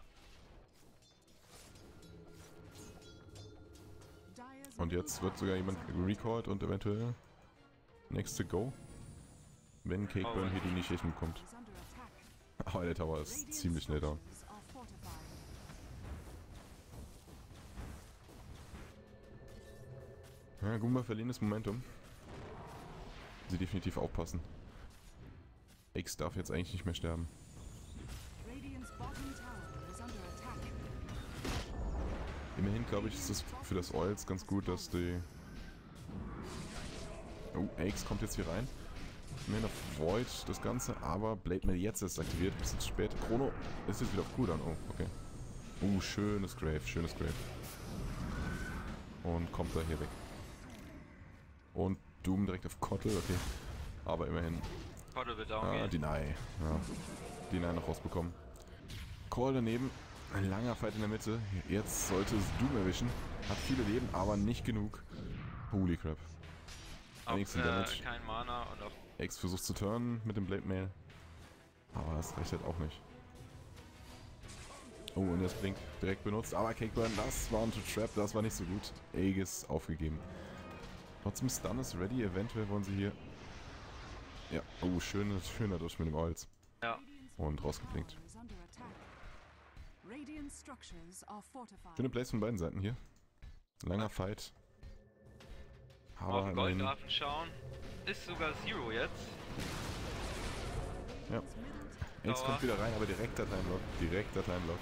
B: Und jetzt wird sogar jemand recalled und eventuell next to go, wenn Cakeburn hier die Initiation bekommt. Aber der Tower ist ziemlich schnell down. Ja, Guma verlieren das Momentum. Sie definitiv aufpassen. X darf jetzt eigentlich nicht mehr sterben. Immerhin glaube ich, ist es für das Oils ganz gut, dass die... Oh, X kommt jetzt hier rein. Immerhin auf Void das Ganze, aber Blade Mail jetzt erst aktiviert, bisschen zu spät. Chrono ist jetzt wieder auf Cooldown. Oh, okay. Oh, schönes Grave, schönes Grave. Und kommt da hier weg. Und Doom direkt auf Kottel, okay. Aber immerhin.
C: Kottel wird down
B: Ah,
C: gehen.
B: Deny. Ja. Deny noch rausbekommen. Call daneben. Ein langer Fight in der Mitte. Jetzt sollte es Doom erwischen. Hat viele Leben, aber nicht genug. Holy crap.
C: Auf,
B: Nichts
C: äh,
B: Damage.
C: kein Mana und auf...
B: X versucht zu turnen mit dem Blade Mail. Aber das reicht halt auch nicht. Oh, und das Blink direkt benutzt. Aber Cakeburn, das war ein Trap, das war nicht so gut. Aegis aufgegeben. Trotzdem Stun ist ready. Eventuell wollen sie hier Ja, oh, schöner, schöner Dusch mit dem Holz.
C: Ja.
B: Und rausgeblinkt.
A: Tower is under attack. Radiant structures are fortified.
B: Schöne Plays von beiden Seiten hier. Langer Fight.
C: Auf
B: Aber
C: den
B: immerhin,
C: Goldgrafen schauen. Ist sogar Zero jetzt.
B: ja. Ace kommt wieder rein, aber direkter Timelock. Direkter Timelock.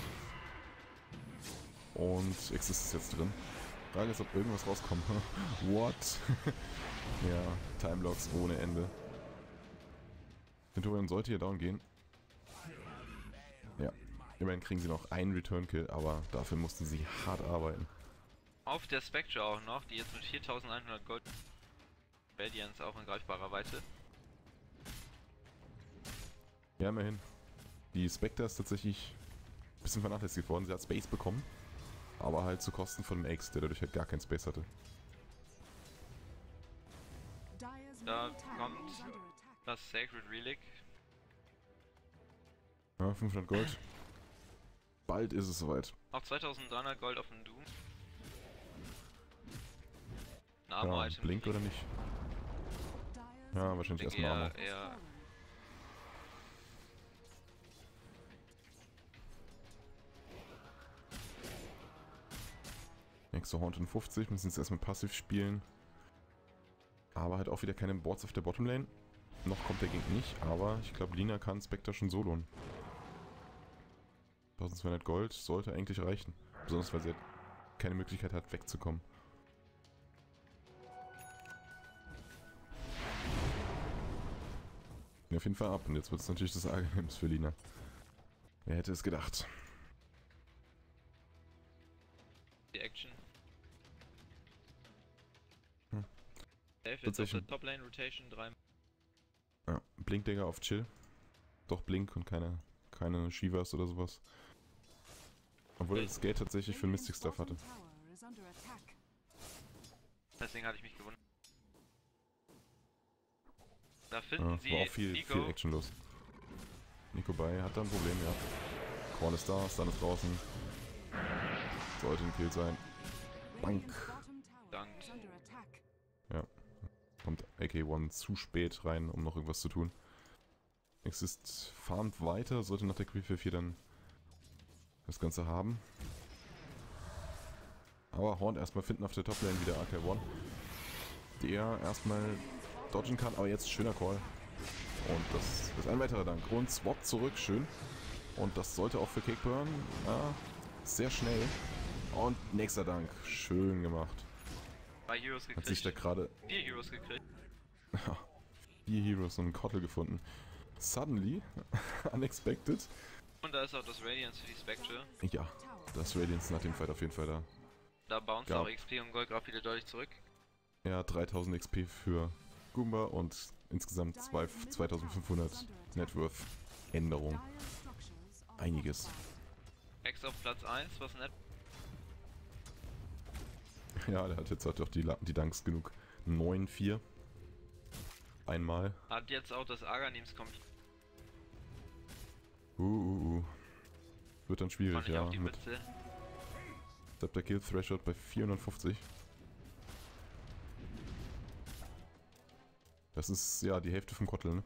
B: Und X ist jetzt drin. Frage ist, ob irgendwas rauskommt. What? Ja, Timelocks ohne Ende. Centurion sollte hier down gehen. Ja, immerhin kriegen sie noch einen Return-Kill, aber dafür mussten sie hart arbeiten.
C: Auf der Spectre auch noch, die jetzt mit viertausendeinhundert Gold. Radiance auch in greifbarer Weite.
B: Ja, immerhin. Die Spectre ist tatsächlich ein bisschen vernachlässigt worden. Sie hat Space bekommen, aber halt zu Kosten von dem Axe, der dadurch halt gar keinen Space hatte.
A: Dire's
C: Da
A: middle tower
C: kommt
A: is under attack.
C: das Sacred Relic.
B: Ja, fünfhundert Gold. Bald ist es soweit.
C: Auch zweitausenddreihundert Gold auf dem Doom. Ein
B: Ja,
C: Armor-Item.
B: Blink oder nicht?
A: Dire's
B: Ja,
A: middle
B: wahrscheinlich
C: Blink
B: erstmal
C: eher,
B: Armor.
C: eher
A: fallen.
B: Nächste hundertfünfzig, müssen jetzt erstmal passiv spielen. Aber halt auch wieder keine Boards auf der Bottomlane. Noch kommt der Gegner nicht, aber ich glaube Lina kann Spectre schon soloen. eintausendzweihundert Gold sollte eigentlich reichen. Besonders weil sie halt keine Möglichkeit hat wegzukommen. Ja, auf jeden Fall ab und jetzt wird es natürlich das Argenems für Lina. Wer hätte es gedacht?
C: die Action.
B: Hm.
C: Dave jetzt auf
B: Tatsächlich.
C: der Top-Lane Rotation drei.
B: Ja, Blink-Digger auf Chill. Doch Blink und keine, keine Shivas oder sowas. Obwohl er das Geld tatsächlich für Mystic Stuff hatte.
A: Bottom tower is under attack.
C: Deswegen hatte ich mich gewundert. Da finden
B: Ja,
C: sie
B: war auch viel,
C: Nico.
B: viel Action los. Nico bei hat da ein Problem, ja. Call ist da, Stun ist draußen. Sollte ein Kill sein. Bank.
A: Radiant's bottom tower
C: Dank.
A: is under attack.
B: Kommt A K eins zu spät rein, um noch irgendwas zu tun. Exist farmt weiter, sollte nach der Creep vier dann das Ganze haben. Aber Horn erstmal finden auf der Toplane wieder A K eins. Der erstmal dodgen kann, aber jetzt schöner Call. Und das ist ein weiterer Dank. Und Swap zurück, schön. Und das sollte auch für Cakeburn. Ja, sehr schnell. Und nächster Dank. Schön gemacht.
C: Drei Heroes
B: Hat
C: gekriegt.
B: sich da gerade
C: Vier Heroes gekriegt.
B: vier Heroes und einen Kottel gefunden. Suddenly, unexpected.
C: Und da ist auch das Radiance für die Spectre.
B: Ja,
A: Tower
B: das Radiance nach dem Fight auf jeden Fall da.
C: Da bounce
B: Ja.
C: auch X P und Goldgraf wieder deutlich zurück.
B: Ja, dreitausend X P für Goomba und insgesamt zwei, zweitausendfünfhundert Net Worth Änderung.
A: Dire's structures are
B: Einiges.
C: X auf Platz eins, was nett.
B: Ja, der hat jetzt halt doch die, La- die Danks genug. neun vier. Einmal.
C: Hat jetzt auch das Arganims kommt.
B: Uh, uh, uh. Wird dann schwierig,
C: Fand ich
B: ja.
C: auch die
B: Mit
C: Mütze.
B: Scepter Kill Threshold bei vierhundertfünfzig. Das ist ja die Hälfte vom Kottel, ne?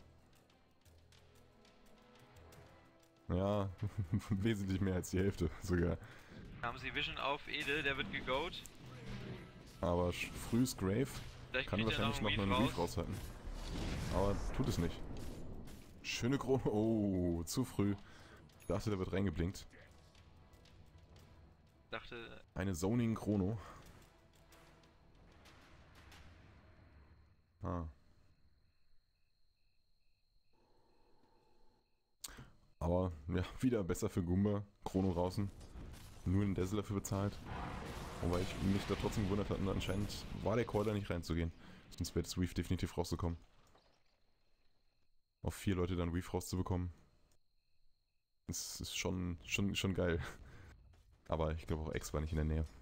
B: Ja, wesentlich mehr als die Hälfte sogar.
C: Haben sie Vision auf Ede, der wird gegoat.
B: Aber sch- frühes Grave
C: Vielleicht
B: kann
C: kriegt er
B: wahrscheinlich noch
C: einen
B: einen
C: Weave
B: Reef raushalten. Aber tut es nicht. Schöne Krone. Oh, zu früh. Ich dachte, der wird reingeblinkt.
C: Dachte,
B: Eine Zoning Chrono. Ah. Aber ja, wieder besser für Goomba. Chrono draußen. Nur den Dazzle dafür bezahlt. Wobei ich mich da trotzdem gewundert hatte, und anscheinend war der Call da nicht reinzugehen. Sonst wäre das Weave definitiv rausgekommen. Auf vier Leute dann Weave rauszubekommen. Das ist schon, schon, schon geil. Aber ich glaube auch X war nicht in der Nähe.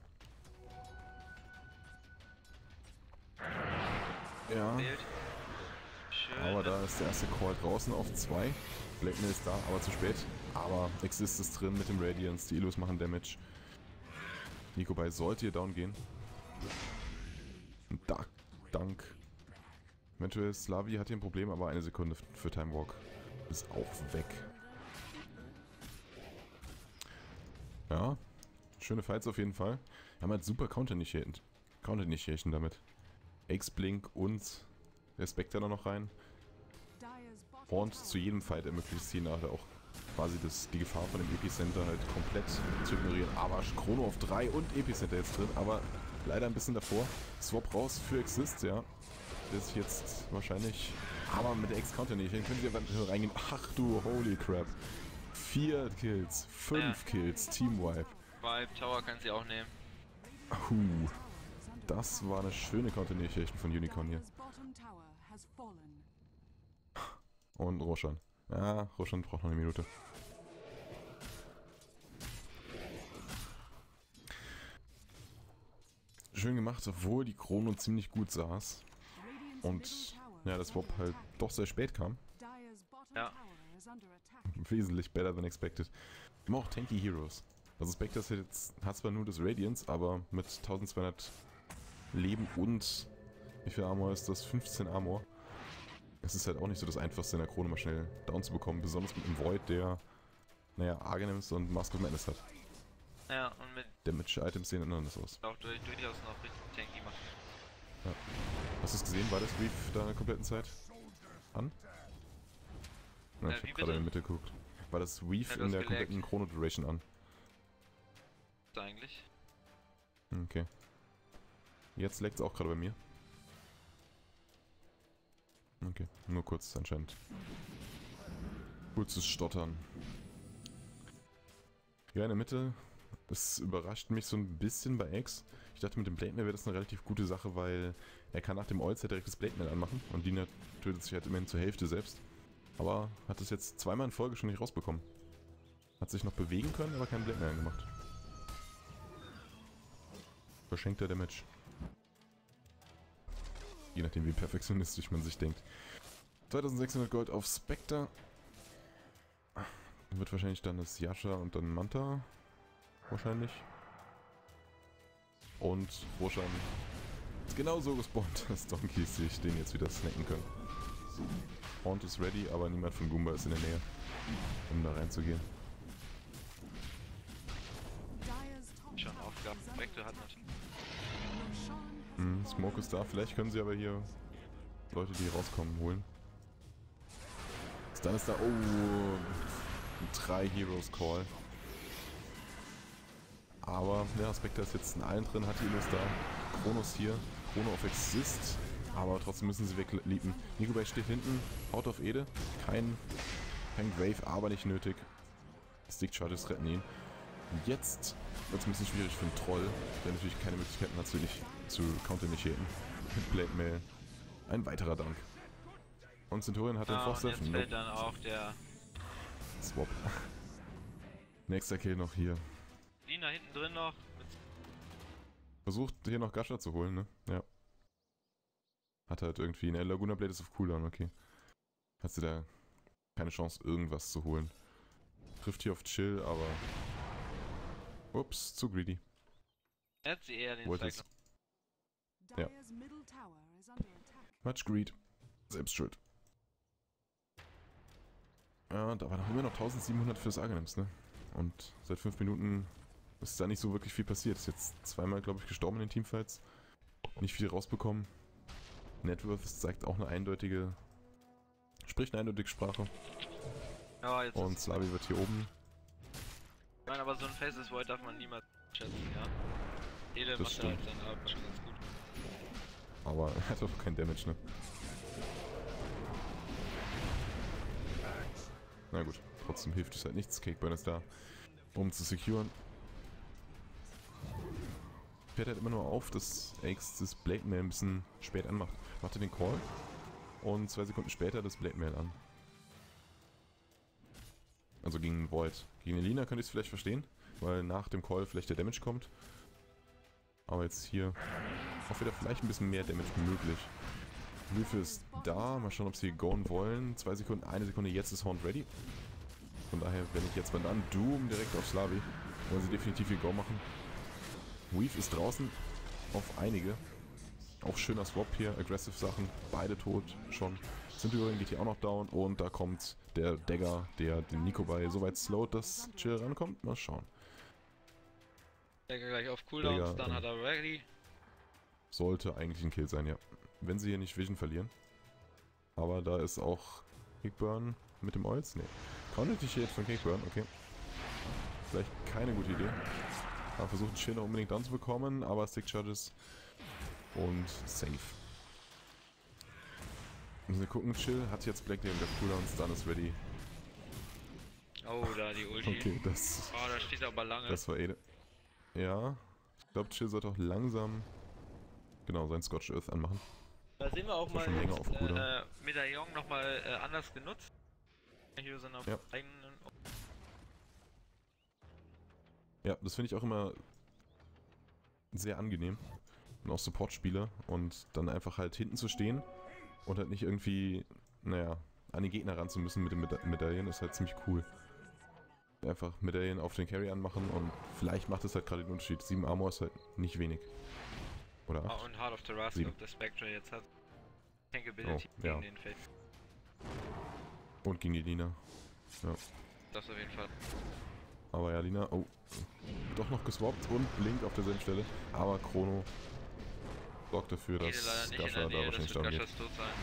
B: Ja,
C: fehlt. Schön.
B: aber da ist der erste Call draußen auf zwei. Blackmail ist da, aber zu spät. Aber Exist ist drin mit dem Radiance. Die Illus machen Damage. Nico bei sollte hier down gehen. Da, Dank. Eventuell Slavi hat hier ein Problem, aber eine Sekunde für Time Walk ist auch weg. Ja, schöne Fights auf jeden Fall. Wir haben halt super Counter-Initiation Counter-Initiation damit. X-Blink und der Spectre noch rein. Und zu jedem Fight ermöglicht es hier nachher auch quasi das, die Gefahr von dem Epicenter halt komplett zu ignorieren. Aber Chrono auf drei und Epicenter jetzt drin, aber leider ein bisschen davor. Swap raus für Exist, ja. Der sich jetzt wahrscheinlich... Aber mit der X-Counter nicht. Dann können sie aber reingehen. Ach du, holy crap. Vier Kills, fünf
C: Ja.
B: Kills, Team Wipe.
C: Vibe, Tower kann sie auch nehmen.
B: Huh. Das war eine schöne Counter-Initiation von Unicorn hier.
A: Dire's bottom tower has fallen.
B: Und Roshan. Ja, Roshan braucht noch eine Minute. Schön gemacht, obwohl die Chrono ziemlich gut saß.
A: Radiant's
B: Und
A: middle tower
B: ja, der
A: is
B: Swap
A: under
B: halt
A: attack.
B: doch sehr spät kam.
A: Dire's bottom
C: Ja.
A: tower is under attack.
B: Wesentlich better than expected. Wir haben auch tanky Heroes. Also Spectre hat jetzt hat zwar nur das Radiance, aber mit eintausendzweihundert Leben und wie viel Armor ist das? fünfzehn Armor. Es ist halt auch nicht so das Einfachste in der Krone mal schnell down zu bekommen, besonders mit einem Void, der, naja, Arganims und Mask of Madness hat.
C: Ja, und mit
B: Damage-Items sehen dann anders aus.
C: auch durch, durchaus noch richtig tanky machen.
B: Hast du es gesehen? War das Reef da in der kompletten Zeit an? Na,
C: Äh,
B: ich
C: wie
B: hab gerade
C: bitte?
B: in der Mitte geguckt. War das Reef
C: Ja, du
B: in
C: hast
B: der
C: geleckt.
B: kompletten Chrono-Duration an?
C: So eigentlich.
B: Okay. Jetzt leckt es auch gerade bei mir. Okay, nur kurz anscheinend. Kurzes Stottern. Ja, in der Mitte. Das überrascht mich so ein bisschen bei X. Ich dachte, mit dem Blade Mail wäre das eine relativ gute Sache, weil er kann nach dem Ult direkt das Blade Mail anmachen und Lina tötet sich halt immerhin zur Hälfte selbst. Aber hat es jetzt zweimal in Folge schon nicht rausbekommen. Hat sich noch bewegen können, aber kein Blade Mail angemacht. Verschenkter Damage. Je nachdem, wie perfektionistisch man sich denkt. zweitausendsechshundert Gold auf Spectre. Wird wahrscheinlich dann das Yasha und dann Manta. Wahrscheinlich. Und Roshan ist genau so gespawnt, dass Donkeys sich den jetzt wieder snacken können. Haunt ist ready, aber niemand von Goomba ist in der Nähe, um da reinzugehen.
A: Dire's top
C: Schon
A: tower
C: Aufgaben.
A: is under
C: Vector hat
A: attack.
C: natürlich.
A: Roshan has
B: Mhm,
A: fallen.
B: Smoke ist da, vielleicht können sie aber hier Leute, die rauskommen, holen. Dann ist da, oh, drei Heroes Call. Aber der Spectre ist jetzt in allen drin, hat die Illus da. Kronos hier, Chrono auf Exist. Aber trotzdem müssen sie wegliepen. Nikobay steht hinten, haut auf Ede. Kein, kein Grave, aber nicht nötig. Stick Charges retten ihn. Und jetzt wird es ein bisschen schwierig für einen Troll, der natürlich keine Möglichkeiten hat, zu, nicht, zu counter-initiaten. Mit Blade Mail. Ein weiterer Dank. Und Centurion hat den
C: Ah, und
B: Force
C: jetzt fällt dann auch der
B: Swap. Nächster Kill noch hier.
C: Lina hinten drin noch. Mit
B: Versucht hier noch Gasha zu holen, ne? Ja. Hat halt irgendwie, ne, Laguna Blade ist auf Cooldown, okay. Hat sie da keine Chance, irgendwas zu holen. Trifft hier auf Chill, aber... Ups, zu greedy.
C: er hat sie eher den
B: Wollte
C: Zweig
B: es. Ja.
A: Dire's middle tower is under attack.
B: Much greed. Selbst schuld. Ja, da waren immer noch eintausendsiebenhundert fürs Arganims, ne? Und seit fünf Minuten ist da nicht so wirklich viel passiert. Ist jetzt zweimal, glaube ich, gestorben in den Teamfights. Nicht viel rausbekommen. Networth zeigt auch eine eindeutige... Spricht eine eindeutige Sprache.
C: Ja, jetzt
B: Und
C: ist,
B: Slavi wird hier oben.
C: Nein, aber so ein Faces Void darf man niemals schätzen, ja. Ede
B: Das
C: macht
B: stimmt.
C: halt seine Arbeit schon ganz gut.
B: Aber er hat auch kein Damage, ne? Na gut, trotzdem hilft es halt nichts. Cakeburn ist da, um zu securen. Fährt halt immer nur auf, dass Axe das Blade Mail ein bisschen spät anmacht. Macht den Call und zwei Sekunden später das Blade Mail an. Also gegen Void. Gegen Elina könnte ich es vielleicht verstehen, weil nach dem Call vielleicht der Damage kommt. Aber jetzt hier auch wieder vielleicht ein bisschen mehr Damage möglich. Hilfe ist da. Mal schauen, ob sie goen wollen. Zwei Sekunden, eine Sekunde, jetzt ist Horn ready. Von daher, wenn ich jetzt mal dann Doom direkt auf Slavi, wollen sie definitiv hier Go machen. Weave ist draußen auf einige. Auch schöner Swap hier, Aggressive Sachen, beide tot schon. Centurion geht hier auch noch down und da kommt der Dagger, der den Nikolai so weit slowt, dass Chill rankommt. Mal schauen.
C: Dagger gleich auf Cooldowns,
B: Dagger,
C: dann
B: ähm,
C: hat er ready.
B: Sollte eigentlich ein Kill sein, ja. Wenn sie hier nicht Vision verlieren. Aber da ist auch Cakeburn mit dem Oils. Nee. Counter-Shade von Cakeburn, okay. Vielleicht keine gute Idee. Aber versucht Chill noch unbedingt down zu bekommen, aber Stick Charges und safe. Müssen wir gucken, Chill hat jetzt Black Day und der Cooldowns, dann ist ready.
C: Oh, da die Ulti.
B: Okay, das,
C: Oh, da steht er aber lange.
B: das war Ede. Ja, ich glaube Chill sollte auch langsam, genau, sein Scorched Earth anmachen.
C: Da sehen wir auch
B: Das war
C: mal
B: schon länger
C: jetzt,
B: auf Cooldown.
C: äh, Medaillon nochmal äh, anders genutzt. Hier sind auf
B: Ja.
C: eigenen...
B: Ja, das finde ich auch immer sehr angenehm. Und auch Support-Spieler und dann einfach halt hinten zu stehen und halt nicht irgendwie, naja, an den Gegner ran zu müssen mit den Meda Medaillen ist halt ziemlich cool. Einfach Medaillen auf den Carry anmachen und vielleicht macht es halt gerade den Unterschied. sieben Armor ist halt nicht wenig. Oder
C: Oh,
B: acht.
C: und Heart of the Rascal,
B: Sieben.
C: ob der Spectre jetzt hat. Tankability
B: Oh, ja.
C: gegen den Feld.
B: Und gegen die Lina. Ja.
C: Das auf jeden Fall.
B: Aber ja, Lina, oh, doch noch geswappt und Blink auf derselben Stelle. Aber Chrono sorgt dafür,
C: Jede
B: dass
C: leider nicht in
B: Gasha
C: der
B: da
C: Nähe, das
B: wahrscheinlich
C: wird
B: down geht.
C: Gashas tot sein.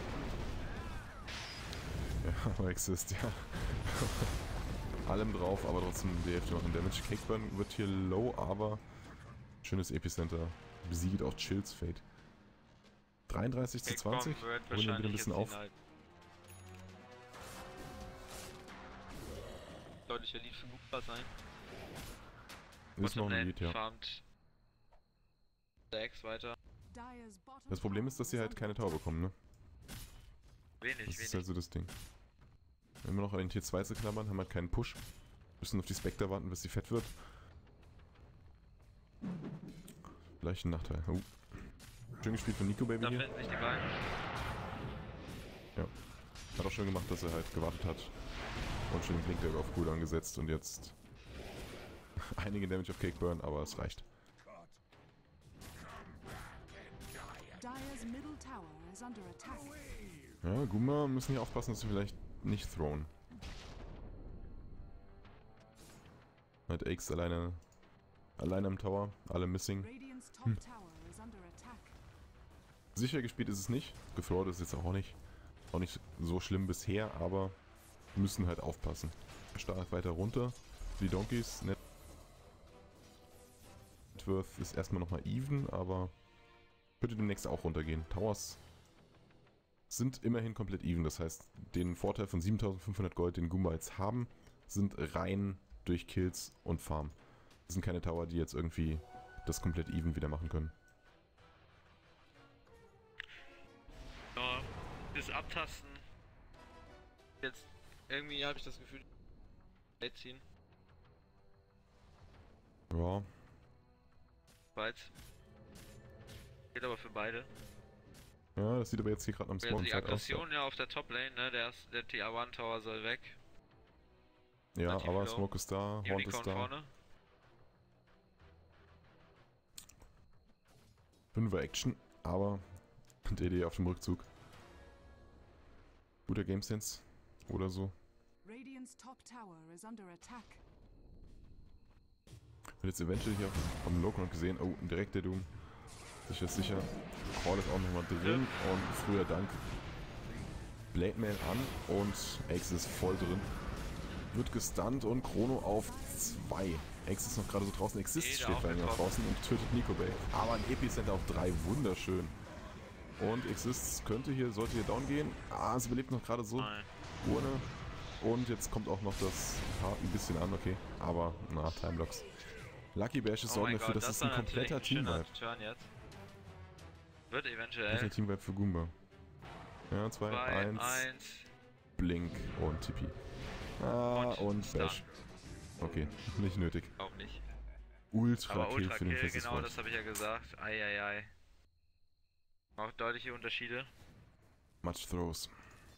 B: Ja, aber Exist, ja. Allem drauf, aber trotzdem die Hälfte machen Damage. Cakeburn wird hier low, aber schönes Epicenter. Besiegt auch Chills Fate. dreiunddreißig zu zwanzig.
C: Cakeburn wird
B: Holen wir wieder ein
C: wahrscheinlich
B: bisschen
C: jetzt
B: auf.
C: hinhalten. Deutlicher Lead für Lupa sein.
B: Ist noch ein
C: Bottom
B: Lead,
C: Lane
B: ja.
C: farmt Stacks weiter.
A: Dyer's bottom
B: Das Problem ist, dass sie
A: tower
B: halt
A: is
B: keine
A: under
B: Tower bekommen, ne?
C: Wenig,
B: Das
C: wenig.
B: ist halt so das Ding. Immer noch an den Tier zwei zu knabbern, haben halt keinen Push. Müssen auf die Spectre warten, bis sie fett wird. Vielleicht ein Nachteil. Oh. Schön gespielt von Nico Baby
C: Da
B: hier.
C: finden sich die beiden.
B: Hat auch schön gemacht, dass er halt gewartet hat. Und schön den Blinkdagger auf Cooldown gesetzt und jetzt einige Damage auf Cakeburn, aber es reicht.
A: Dyer's middle tower is under attack.
B: Ja, Guma müssen hier aufpassen, dass sie vielleicht nicht throwen. Halt Aix alleine, alleine am Tower, alle missing.
A: Radiant's top
B: Hm.
A: tower is under attack.
B: Sicher gespielt ist es nicht, gethrowt ist es jetzt auch nicht. Auch nicht so schlimm bisher, aber müssen halt aufpassen. Stark weiter runter. Die Donkeys, Net Worth ist erstmal nochmal even, aber könnte demnächst auch runtergehen. Towers sind immerhin komplett even, das heißt, den Vorteil von siebentausendfünfhundert Gold, den Goomba jetzt haben, sind rein durch Kills und Farm. Das sind keine Tower, die jetzt irgendwie das komplett even wieder machen können.
C: Ja, das Abtasten. Jetzt irgendwie habe ich das Gefühl, ziehen.
B: Ja,
C: Weit. Geht aber für beide.
B: ja, das sieht aber jetzt hier gerade am
C: Also
B: Spawn
C: die
B: Zeit aus.
C: Aggression ja auf der Top Lane, ne? Der, ist, der T R eins Tower soll weg.
B: Ja,
C: relativ
B: aber
C: low.
B: Smoke ist da, Horn
C: Unicorn
B: ist da.
C: vorne.
B: Fünfer Action, aber D D auf dem Rückzug. Guter Game Sense oder so.
A: Radiant's top tower is under attack.
B: Wird jetzt eventuell hier auf dem Low-Ground gesehen. Oh, direkt der Doom. Sicher, sicher. Call ist auch nochmal drin und früher Dank. Blade Mail an und Axe ist voll drin. Wird gestunt und Chrono auf zwei. Axe ist noch gerade so draußen. Exist
C: Jeder
B: steht
C: auch
B: bei ihm noch
C: getroffen.
B: draußen und tötet Nico Bay. Aber ein Epicenter auf drei, wunderschön. Und Exist könnte hier, sollte hier down gehen. Ah, es überlebt noch gerade so.
C: Nein.
B: Urne. Und jetzt kommt auch noch das Haar ein bisschen an, okay. Aber, na, Timeblocks. Lucky Bashes
C: Oh
B: sorgen
C: mein
B: dafür,
C: Gott,
B: dass
C: das
B: es ein
C: war natürlich
B: kompletter
C: ein schöner
B: Teamvibe.
C: Turn jetzt. Wird
B: Welcher
C: eventuell
B: Teamvibe für Goomba? Ja, zwei,
C: zwei,
B: eins,
C: eins
B: Blink und Tipi. Ah,
C: und,
B: und
C: Stun.
B: Bash. Okay, nicht nötig.
C: Auch nicht.
B: Ultra
C: Aber
B: Kill
C: Ultra
B: für den
C: Kill,
B: Festes
C: genau,
B: Wort.
C: das habe ich ja gesagt. Eieiei. Macht deutliche Unterschiede.
B: Much Throws.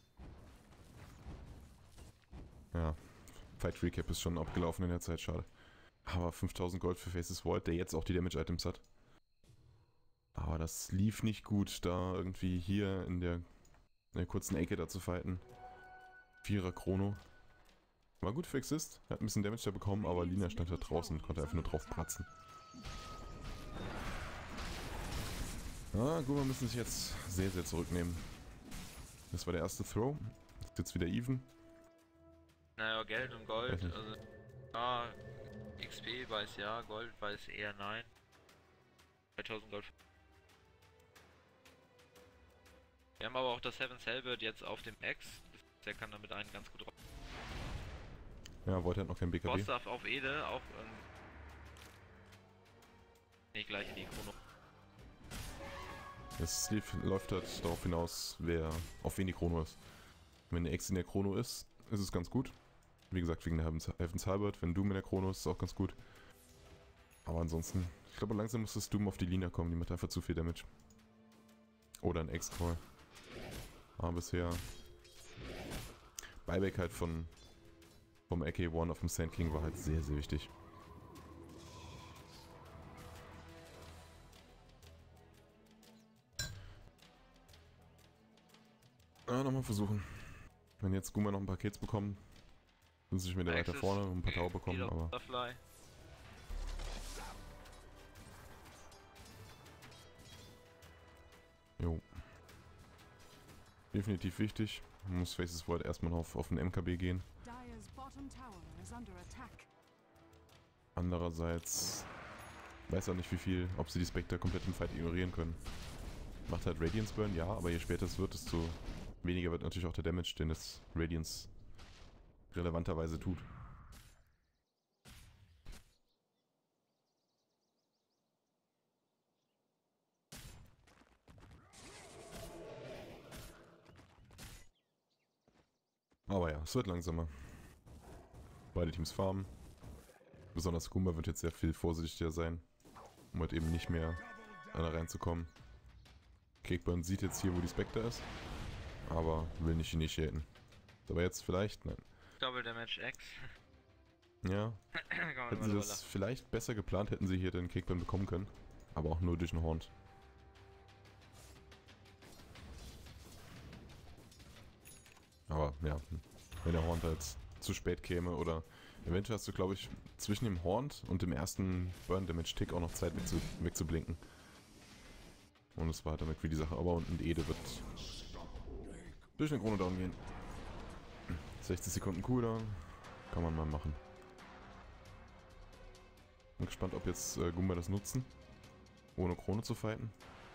B: Ja, Fight Recap ist schon abgelaufen in der Zeit, schade. Aber fünftausend Gold für Faces Vault, der jetzt auch die Damage-Items hat. Aber das lief nicht gut, da irgendwie hier in der, in der kurzen Ecke da zu fighten. Vierer Chrono. War gut für Exist, er hat ein bisschen Damage da bekommen, aber Lina stand da draußen und konnte einfach nur drauf pratzen. Ah, gut, wir müssen sich jetzt sehr, sehr zurücknehmen. Das war der erste Throw. Ist jetzt wieder even.
C: Naja, Geld und Gold,
B: Weiß nicht.
C: also ja, X P weiß ja, Gold weiß eher nein. dreitausend Gold. Wir haben aber auch das Seven Selbert jetzt auf dem X, der kann damit einen ganz gut raus.
B: Ja, wollte halt noch kein B K B.
C: Bossstaff auf Ede, auch ähm, nicht gleich in die Chrono.
B: Es lief, läuft halt darauf hinaus, wer auf wen die Chrono ist. Wenn der X in der Chrono ist, ist es ganz gut. Wie gesagt, wegen der Heaven's Halberd. Wenn Doom in der Chrono ist, ist es auch ganz gut. Aber ansonsten, ich glaube langsam muss das Doom auf die Lina kommen, die macht einfach zu viel Damage. Oder ein X-Call. Aber bisher Buyback halt von vom A K eins auf dem Sand King war halt sehr, sehr wichtig. Ah, nochmal versuchen. Wenn jetzt Guma noch ein paar Kills bekommen, sind sie schon wieder weiter
C: Axis,
B: vorne und ein paar Tower bekommen,
C: wieder
B: aber...
C: Butterfly.
B: Jo. Definitiv wichtig. Man muss Faces Void erstmal auf, auf den M K B gehen.
A: Dire's bottom tower is under attack.
B: Andererseits weiß auch nicht wie viel, ob sie die Spectre komplett im Fight ignorieren können. Macht halt Radiance Burn, ja, aber je später es wird, desto weniger wird natürlich auch der Damage, den das Radiance relevanterweise tut. Aber ja, es wird langsamer. Beide Teams farmen. Besonders Guma wird jetzt sehr viel vorsichtiger sein, um halt eben nicht mehr da reinzukommen. Cakeburn sieht jetzt hier, wo die Spectre ist, aber will nicht initiaten. Aber jetzt vielleicht, nein.
C: Double Damage X.
B: Ja,
C: Kann man
B: hätten sie
C: immer
B: das vielleicht besser geplant, hätten sie hier den Cakeburn bekommen können. Aber auch nur durch einen Horn. Aber ja, wenn der Horn halt zu spät käme oder eventuell hast du, glaube ich, zwischen dem Horn und dem ersten Burn Damage Tick auch noch Zeit wegzu wegzublinken. Und es war halt damit wie die Sache. Aber unten Ede wird durch den Chrono Down gehen. sechzig Sekunden Cooldown. Kann man mal machen. Bin gespannt, ob jetzt äh, Gumba das nutzen. Ohne Chrono zu fighten.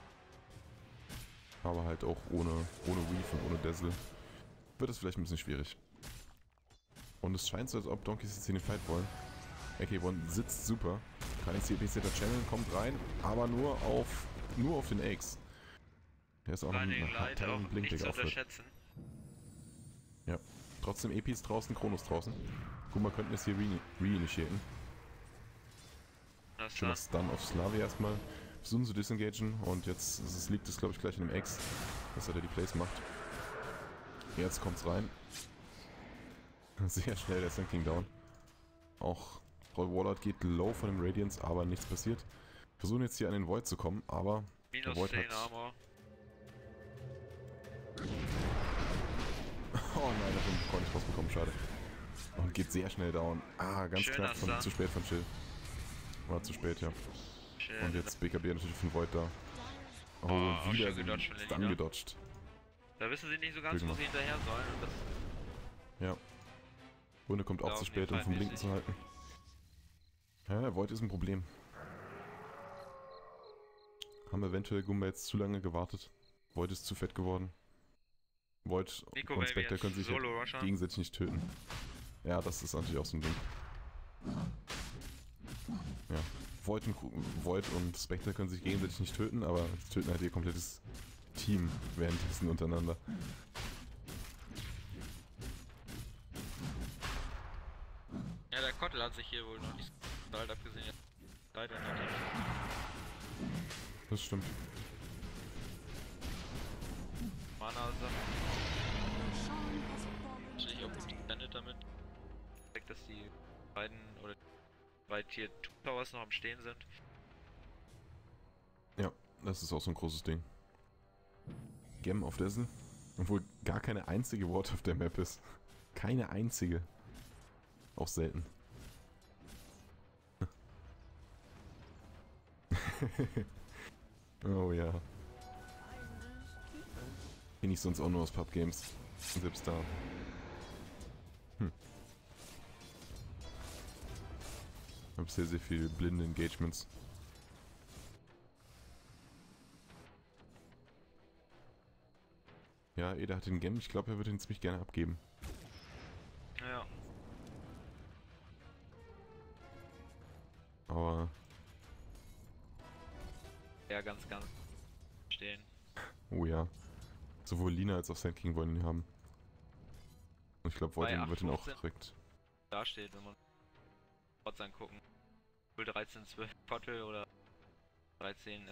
B: Aber halt auch ohne, ohne Weave und ohne Dazzle. Wird es vielleicht ein bisschen schwierig. Und es scheint so, als ob Donkeys jetzt in den Fight wollen. A K eins sitzt super. Kein C P C der Channel kommt rein, aber nur auf nur auf den X. Der ist auch noch
C: Blinding
B: ein
C: Light auch
B: Blink,
C: nicht
B: der
C: zu
B: aufhört.
C: unterschätzen.
B: Ja. Trotzdem E P ist draußen, Chronos draußen. Guck mal, könnten jetzt hier re-initiaten.
C: Das
B: Schöner
C: dann.
B: Stun auf Slavi erstmal. Versuchen zu disengagen und jetzt ist es, liegt es glaube ich gleich in dem X, dass er da die Plays macht. Jetzt kommt's rein. Sehr schnell der Sand King down. Auch Roy Wallard geht low von dem Radiance, aber nichts passiert. Versuchen jetzt hier an den Void zu kommen, aber der
C: Minus
B: Void
C: zehn
B: hat...
C: Armor.
B: Oh nein, er hat den Coin nicht rausbekommen, schade. Und geht sehr schnell down. Ah, ganz
C: Schöner
B: knapp, von,
C: Stun.
B: zu spät von Chill. War zu spät, ja.
C: Schön.
B: Und jetzt B K B natürlich von Void da. Oh,
C: Oh,
B: wieder
C: schön gedodged von
B: den
C: der
B: Stun
C: Lina.
B: gedodged.
C: Da wissen sie nicht so ganz, wo
B: Genau.
C: sie hinterher sollen. Und das
B: Ja. Runde kommt auch
C: Laufen
B: zu spät,
C: hier
B: um vom Blinken
C: fallmäßig.
B: zu halten. Ja, Void ist ein Problem. Haben eventuell Gumba jetzt zu lange gewartet. Void ist zu fett geworden. Void
C: Nico
B: und
C: will
B: Spectre
C: jetzt
B: können sich
C: solo
B: halt
C: rushen.
B: gegenseitig nicht töten. Ja, das ist natürlich auch so ein Ding. Ja. Void und, Void und Spectre können sich gegenseitig nicht töten, aber sie töten halt ihr komplettes Team währenddessen untereinander.
C: Ja, der Kottel hat sich hier wohl noch nicht so alt abgesehen. Jetzt leider nicht.
B: Das stimmt.
C: Mana Sache.
A: Sean has fallen
C: Natürlich auch
A: to
C: gut
A: die
C: geblendet damit. Zeigt, dass die beiden oder drei Tier zwei Towers noch am Stehen sind.
B: das ist auch so ein großes Ding. Gem auf Dazzle. Obwohl gar keine einzige Ward auf der Map ist. Keine einzige. Auch selten. Oh ja. Kenne ich sonst auch nur aus Pub-Games. Selbst da. Hm. Ich habe sehr, sehr viele blinde Engagements. Ja, Eda hat den Gem. Ich glaube, er würde ihn ziemlich gerne abgeben.
C: Ja.
B: Aber...
C: Ja, ganz, ganz stehen.
B: Oh ja. Sowohl Lina als auch Sand King wollen ihn haben. Und ich glaube, Voiding wird ihn auch direkt...
C: Da steht, wenn man Spots angucken. null dreizehn, zwölf Kottel oder dreizehn.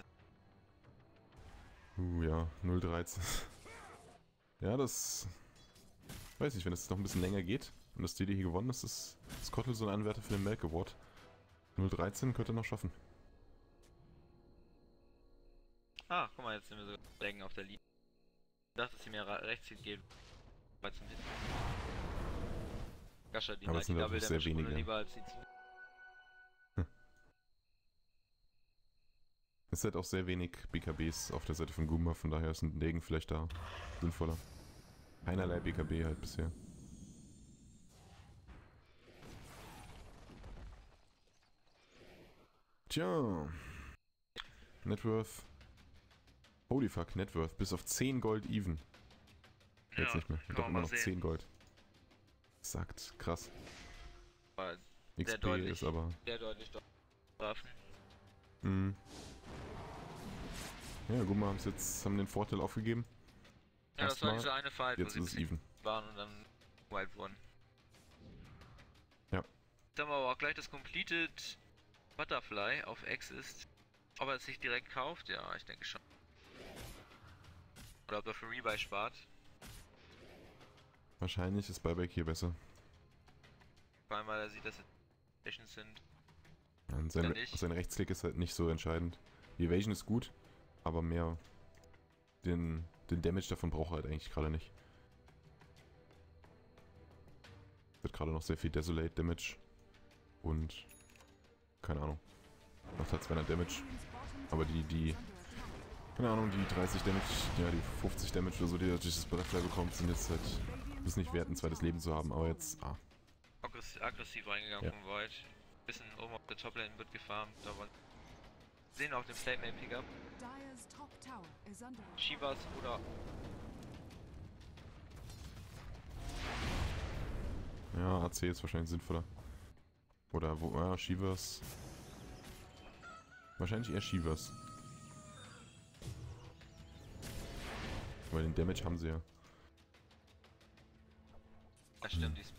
B: Uh ja, null dreizehn. Ja, das... Weiß nicht, wenn es noch ein bisschen länger geht und das D D hier gewonnen ist, ist das Kottel so ein Anwärter für den Melk Award. null dreizehn könnte er noch schaffen.
C: Ah, guck mal, jetzt sind wir so länger auf der Linie. Ich dachte, dass sie mir rechts geht. Weil zum Hit. Gascha, die
B: Aber es sind
C: Double
B: auch sehr
C: Damage
B: wenige.
C: lieber als die
B: Hm. Es ist halt auch sehr wenig B K Bs auf der Seite von Guma, von daher ist ein Degen vielleicht da sinnvoller. Keinerlei B K B halt bisher. Tja. Networth. Holy fuck, Networth. Bis auf zehn Gold even. Jetzt
C: Ja,
B: nicht mehr.
C: kann
B: Doch
C: man
B: immer
C: mal
B: noch
C: sehen.
B: zehn Gold. Sagt krass.
C: War
B: X
C: sehr
B: P
C: deutlich.
B: ist aber...
C: sehr deutlich doch Waffen.
B: Mhm. Ja, Guma haben jetzt haben den Vorteil aufgegeben.
C: Ja, das war
B: Erstmal,
C: diese eine Fight,
B: Jetzt
C: wo
B: ist
C: sie
B: es even.
C: waren und dann wild wurden.
B: Ja.
C: Jetzt haben wir aber auch gleich das Completed Butterfly auf X ist. Ob er es sich direkt kauft? Ja, ich denke schon. Oder ob er für Rebuy spart.
B: Wahrscheinlich ist Buyback hier besser.
C: Vor allem, weil er sieht, dass es Sessions sind.
B: Ja, und sein,
C: Oder nicht?
B: sein Rechtsklick ist halt nicht so entscheidend. Die Evasion ist gut, aber mehr den, den Damage davon braucht er halt eigentlich gerade nicht. Wird gerade noch sehr viel Desolate Damage und keine Ahnung. Macht halt zweihundert Damage, aber die, die, keine Ahnung, die dreißig Damage, ja die fünfzig Damage oder so, die er durch das Butterfly bekommt, sind jetzt halt, ist nicht wert, ein zweites Leben zu haben, aber jetzt, ah.
C: Aggressiv, aggressiv reingegangen
B: Ja.
C: vom Void. Bisschen oben auf der Toplane wird gefarmt, aber sehen auch den Flame Pickup.
A: Dire's top tower is under attack.
C: Shivas oder
B: Ja, A C ist wahrscheinlich sinnvoller. Oder wo, ja, Shivas. Wahrscheinlich eher Shivas. Weil den Damage haben sie ja.
C: das stimmt, die ist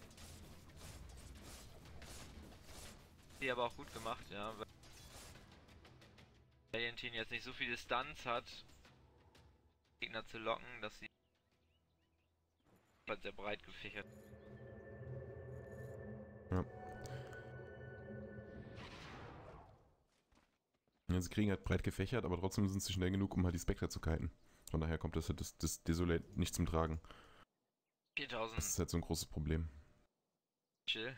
C: die aber auch gut gemacht, ja, weil Valentin jetzt nicht so viele Stunts hat, Gegner zu locken, dass sie halt sehr breit gefächert.
B: Ja. Ja, sie kriegen halt breit gefächert, aber trotzdem sind sie schnell genug, um halt die Spectre zu kiten. Von daher kommt das, halt das, das Desolate nicht zum Tragen.
C: viertausend
B: Das ist halt so ein großes Problem.
C: Chill.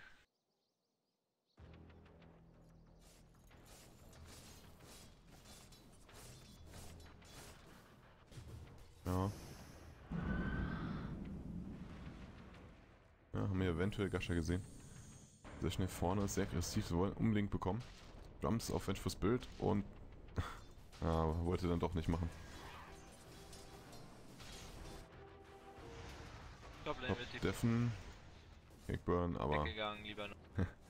B: Ja. Ja, haben wir eventuell Gascha gesehen. Sehr schnell vorne, sehr aggressiv, sie wollen unbedingt bekommen. Drums auf Vengeful's Bild und... ja, aber wollte dann doch nicht machen.
C: Toplane
B: Top
C: wird die
B: Deffen, Kickburn, aber ich
C: weggegangen, lieber noch.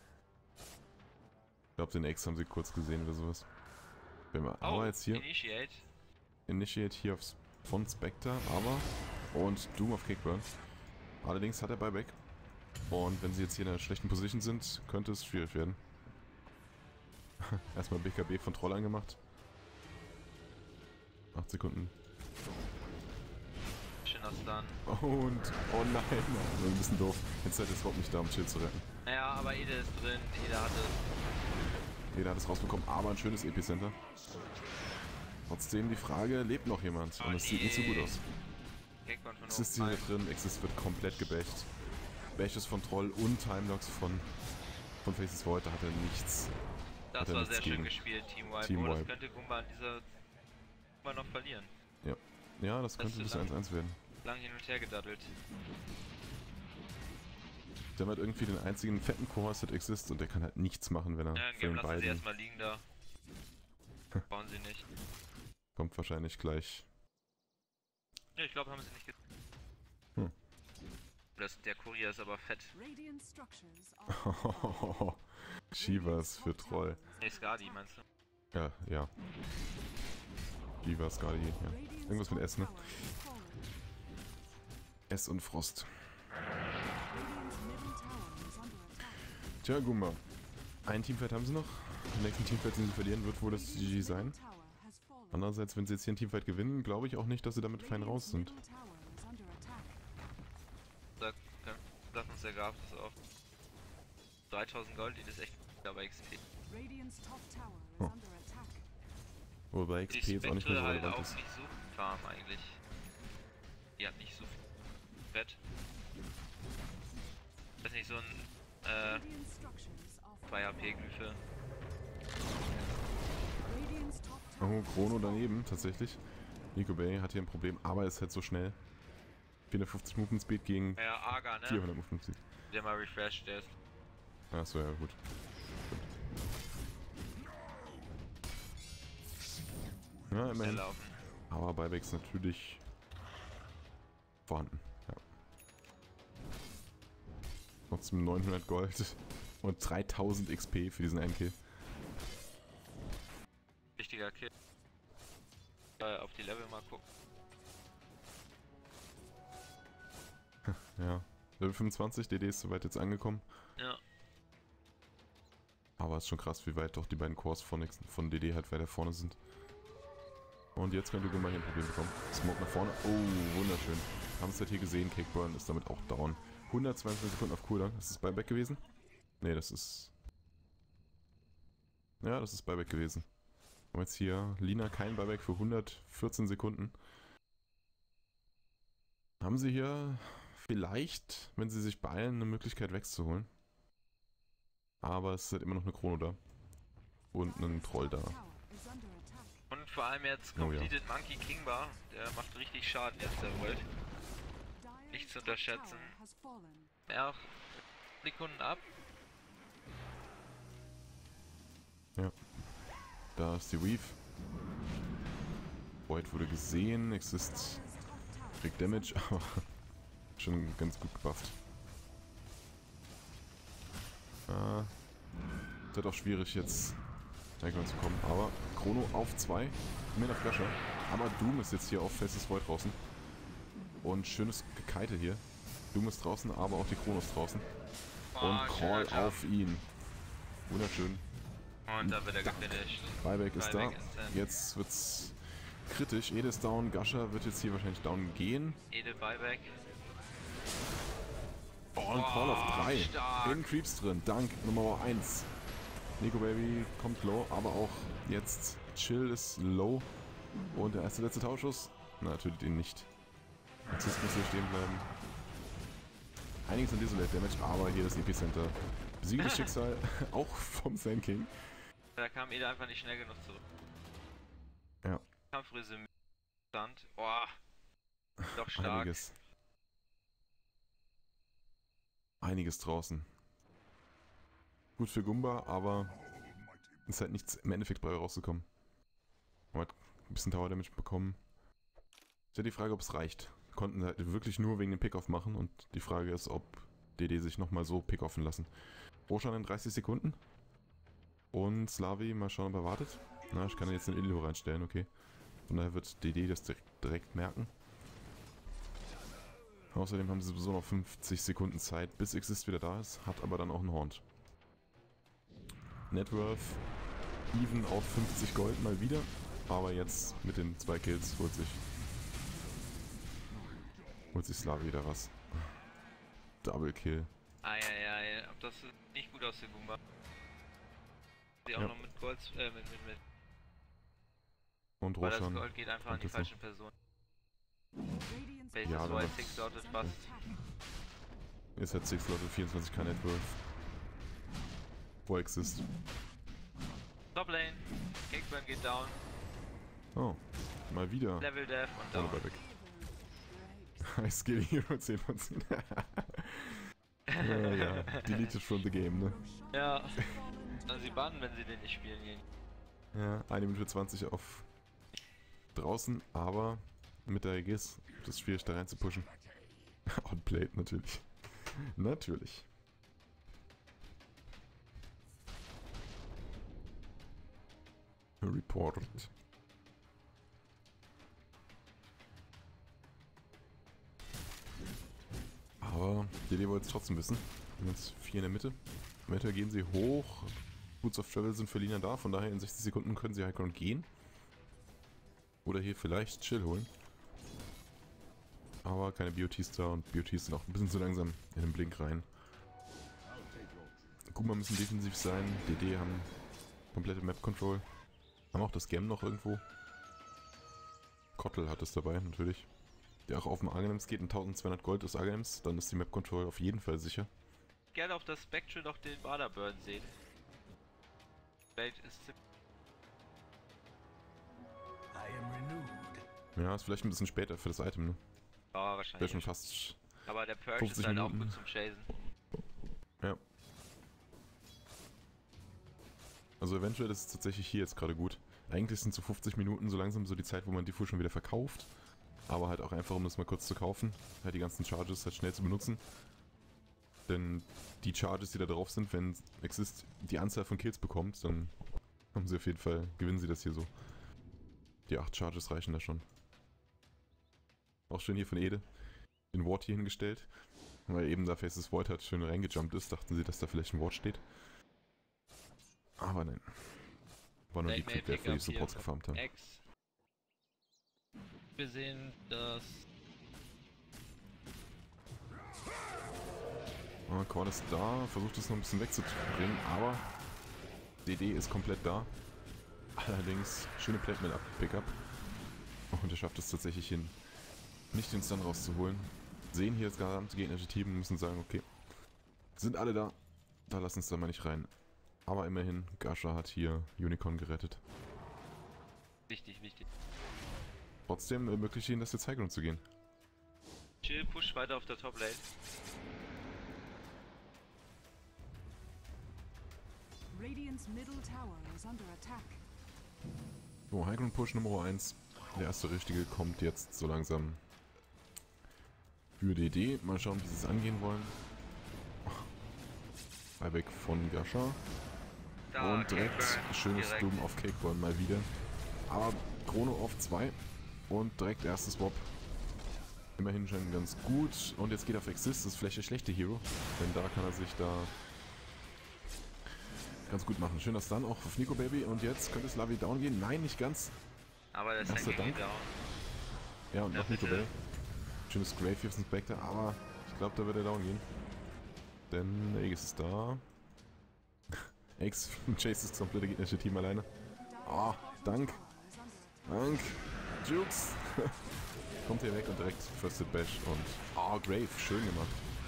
B: glaube den X haben sie kurz gesehen oder sowas. Wenn wir,
C: Oh,
B: aber jetzt hier,
C: Initiate.
B: Initiate hier aufs, von Spectre, aber und Doom auf Kickburn. Allerdings hat er Buyback. Und wenn sie jetzt hier in einer schlechten Position sind, könnte es schwierig werden. Erstmal B K B von Troll angemacht. acht Sekunden.
C: Schöner Stun.
B: Und, oh nein, das ist ein bisschen doof. Jetzt seid ihr überhaupt nicht da, um Chill zu retten.
C: Naja, aber Ede ist drin, Ede hat es.
B: Jeder hat es rausbekommen, aber ein schönes Epicenter. Trotzdem die Frage, lebt noch jemand?
C: Oh,
B: Und es sieht nicht so gut aus.
C: Cakebone von
B: Exist
C: oben
B: hier
C: rein.
B: drin, Exist wird komplett gebasht. Bashes von Troll und Timelocks von, von Faces Void, da hat er nichts.
C: Das
B: hat er
C: war
B: nichts
C: sehr schön
B: gegen.
C: gespielt, Team Wipe.
B: Team
C: Oh, das
B: Wipe.
C: könnte Gumba an dieser immer noch verlieren.
B: Ja, das könnte ein
C: ist zu
B: bisschen eins eins werden.
C: Lang hin und her gedaddelt.
B: Der hat irgendwie den einzigen fetten Core-Set Exist und der kann halt nichts machen, wenn er
C: Ja,
B: von
C: Game
B: den
C: lassen sie
B: beiden
C: erstmal liegen da. Brauchen sie nicht.
B: kommt wahrscheinlich gleich.
C: Ja, ich glaube, haben sie nicht ge
B: Hm.
C: das, Der Kurier ist aber fett.
A: Radiant structures are
B: Shivas für Troll.
C: Nee, Skadi, meinst du?
B: Ja, ja. Shivas, Skadi, ja. Irgendwas mit S, ne? S und Frost. Tja, Gumba. Ein Teamfight haben sie noch. Im nächsten Teamfight, den sie verlieren, wird wohl das G G sein. Andererseits, wenn sie jetzt hier ein Teamfight gewinnen, glaube ich auch nicht, dass sie damit fein raus sind.
C: Sag, sag uns der Graf das auf. dreitausend Gold, die ist echt dabei X P.
B: Oh. Wobei
C: Die
B: X P jetzt auch nicht mehr so
C: Spectre halt
B: relevant
C: auch
B: ist.
C: nicht so viel Farm eigentlich. Die hat nicht so viel Fett. Das ist nicht so ein äh, zwei H P-Glyphe.
B: Oh, Chrono daneben, tatsächlich. Nico Bay hat hier ein Problem, aber er ist halt so schnell. vierhundertfünfzig Movement Speed gegen
C: Ja, Arga, ne?
B: vierhundert Movement Speed.
C: Der mal refreshed, der ist.
B: Achso, ja, gut. Ja, immerhin.
C: Schnell laufen.
B: Aber Buybacks natürlich vorhanden. Ja. Trotzdem neunhundert Gold und dreitausend X P für diesen einen Kill.
C: Wichtiger Kill. Äh, auf die Level mal gucken.
B: Ja. Level fünfundzwanzig, D D ist soweit jetzt angekommen.
C: Ja.
B: Aber es ist schon krass, wie weit doch die beiden Cores von, von D D halt weiter vorne sind. Und jetzt könnte Gumba hier ein Problem bekommen. Smoke nach vorne. Oh, wunderschön. Haben es halt hier gesehen. Cakeburn ist damit auch down. hundertzweiundzwanzig Sekunden auf Cooldown. Ist das Buyback gewesen? Ne, das ist... Ja, das ist Buyback gewesen. Und jetzt hier Lina kein Buyback für hundertvierzehn Sekunden. Haben sie hier vielleicht, wenn sie sich beeilen, eine Möglichkeit wegzuholen. Aber es ist halt immer noch eine Chrono da. Und einen Troll da.
C: Und vor allem jetzt
B: Oh, ja.
C: Completed Monkey Kingbar. Der macht richtig Schaden jetzt, der World. Nicht zu unterschätzen. Ja, Sekunden ab.
B: Ja. Da ist die Weave. Void wurde gesehen. Exist kriegt Damage, aber schon ganz gut gebufft. Ah, es wird auch schwierig jetzt irgendwann zu kommen. Aber Chrono auf zwei. Mehr auf Flasche. Aber Doom ist jetzt hier auf festes Void draußen. Und schönes Gekite hier. Doom ist draußen, aber auch die Chrono ist draußen.
C: Oh,
B: Und Call
C: schöner Jump.
B: auf ihn. Wunderschön.
C: Und da wird er gefinisht.
B: Buyback ist da.
C: Buyback ist dann.
B: Jetzt wird's kritisch. Ede ist down. Gasha wird jetzt hier wahrscheinlich down gehen.
C: Ede Buyback.
B: Oh, und
C: Boah,
B: Call auf drei.
C: stark.
B: In Creeps drin. Dank Nummer eins. Nico Baby kommt low, aber auch jetzt Chill ist low. Und der erste letzte Tauschschuss? Na, natürlich den nicht. Jetzt muss hier stehen bleiben. Einiges an Desolate Damage, aber hier das Epicenter. Besiegendes Schicksal, auch vom Sand King.
C: Da kam Ede einfach nicht schnell genug zurück.
B: Ja.
C: Kampfresümee. Stand. Boah. Doch stark.
B: Einiges. Einiges draußen. Gut für Gumba, aber ist halt nichts im Endeffekt bei rausgekommen. Man hat ein bisschen Tower Damage bekommen. Ist ja die Frage, ob es reicht. Konnten halt wirklich nur wegen dem Pickoff machen und die Frage ist, ob D D sich nochmal so pickoffen lassen. Roshan in dreißig Sekunden. Und Slavi, mal schauen, ob er wartet. Na, ich kann jetzt den Ilio reinstellen, okay. Von daher wird D D das direkt, direkt merken. Außerdem haben sie sowieso noch fünfzig Sekunden Zeit, bis Exist wieder da ist, hat aber dann auch einen Haunt. Networth even auf fünfzig Gold mal wieder, aber jetzt mit den zwei Kills holt sich holt sich Slavi wieder was. Double Kill.
C: Eieiei, ob das nicht gut aus der Gumba. Die auch
B: Ja.
C: noch mit Gold, äh, mit, mit, mit
B: Und
C: Weil das
B: Roshan.
C: Gold geht einfach an die
B: kommt jetzt
C: falschen Personen.
A: Radiant's
C: Welches
B: Ja,
C: ja,
B: aber-
C: White Six Dotted fast.
B: noch. Jetzt hat Six Leute vierundzwanzig K Net Worth. Wo Exist.
C: Top Lane. Cakeburn geht down.
B: Oh, mal wieder.
C: Level Death und
B: Ohne
C: down.
B: Buyback. High Skill Hero zehn von zehn. Ja, ja. Deleted from the game, ne?
C: Ja. Dann sie bannen, wenn sie den nicht spielen gehen.
B: Ja, eine Minute zwanzig auf draußen, aber mit der Aegis ist es schwierig da rein zu pushen. Outplayed natürlich. Natürlich. Report. Aber D D wollte es trotzdem wissen. Wir haben jetzt vier in der Mitte. Eventuell gehen sie hoch. Boots of Travel sind für Lina da, von daher in sechzig Sekunden können sie Highground gehen. Oder hier vielleicht Chill holen. Aber keine B O Ts da und B O Ts sind auch ein bisschen zu langsam in den Blink rein. Kuma müssen defensiv sein. D D haben komplette Map Control. Haben auch das Gem noch irgendwo. Kottel hat es dabei, natürlich. Der auch auf dem Aghanems geht. eintausendzweihundert Gold ist Aghanems. Dann ist die Map Control auf jeden Fall sicher.
C: Gerne auf das Spectral noch den Waterburn sehen. Vielleicht ist
B: Ja, ist vielleicht ein bisschen später für das Item, ne?
C: ja,
B: Wäre
C: wahrscheinlich.
B: schon fast...
C: Aber der Purge
B: fünfzig
C: ist halt
B: Minuten.
C: auch gut zum Chasen.
B: Ja. Also eventuell ist es tatsächlich hier jetzt gerade gut. Eigentlich sind so fünfzig Minuten so langsam so die Zeit, wo man die Full schon wieder verkauft. Aber halt auch einfach, um das mal kurz zu kaufen. Halt die ganzen Charges halt schnell zu benutzen. Denn die Charges, die da drauf sind, wenn Exist die Anzahl von Kills bekommt, dann haben sie auf jeden Fall, gewinnen sie das hier so. Die acht Charges reichen da schon. Auch schön hier von Ede. Den Ward hier hingestellt. Weil eben da Faces Void hat schön reingejumpt ist, dachten sie, dass da vielleicht ein Ward steht. Aber nein. War nur die
C: Blackmail
B: Creep, der für die
C: Pickup hier
B: Supports
C: von
B: gefarmt haben.
C: X. Wir sehen, dass
B: Ah, Korn ist da, versucht es noch ein bisschen wegzubringen, aber D D ist komplett da. Allerdings schöne Plate mit Pickup. Und er schafft es tatsächlich hin, nicht den Stun rauszuholen. Sehen hier das gesamte gegnerische Team und müssen sagen, okay, sind alle da, da lassen uns da mal nicht rein. Aber immerhin, Gasha hat hier Unicorn gerettet.
C: wichtig, wichtig.
B: Trotzdem ermöglicht ihnen das jetzt Highground zu gehen.
C: Chill, push weiter auf der Top Lane.
A: Radiant's middle tower is under attack.
B: So, Highground Push Nummer eins. Der erste richtige kommt jetzt so langsam für D D. Mal schauen, wie sie es angehen wollen. Buyback von Gasha.
C: Da,
B: Und direkt
C: Cakeburn,
B: schönes
C: direkt.
B: Doom auf Cakeburn mal wieder. Aber Chrono auf zwei. Und direkt erstes Swap. Immerhin schon ganz gut. Und jetzt geht er auf Exist. Das ist vielleicht der schlechte Hero. Denn da kann er sich da ganz gut machen. Schön, dass dann auch auf Nico Baby. Und jetzt könnte es Lavi down gehen. Nein, nicht ganz.
C: Aber der
B: Erster
C: Tank geht
B: Dank.
C: down.
B: Ja, und
C: Ja,
B: noch Nico
C: bitte.
B: Baby. Schönes Grave hier von Spectre. Aber ich glaube, da wird er down gehen. Denn Aegis ist da. Aegis chases das komplette gegnerische Team alleine. Ah, Dank. Dank. Jukes. Kommt hier weg und direkt First Hit Bash und... Ah, Grave. Schön gemacht.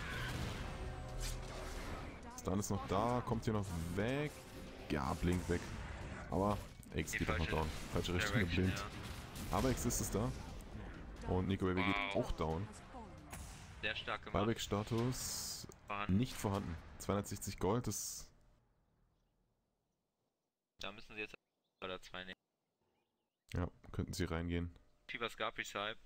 B: Stan ist noch da. Kommt hier noch weg. Ja, Blink weg. Aber Aegis
C: Die
B: geht auch noch
C: falsche
B: down. Falsche Richtung
C: Direction,
B: geblinkt. Aber Exist ist da. Und Nico Baby geht
C: Wow.
B: auch down.
A: Has fallen.
C: Sehr stark gemacht.
B: Buyback-Status
C: Vorhanden.
B: nicht vorhanden. zweihundertsechzig Gold, das...
C: Da müssen sie jetzt oder zwei nehmen.
B: Ja, könnten sie reingehen.
C: Fever Scarpy Side.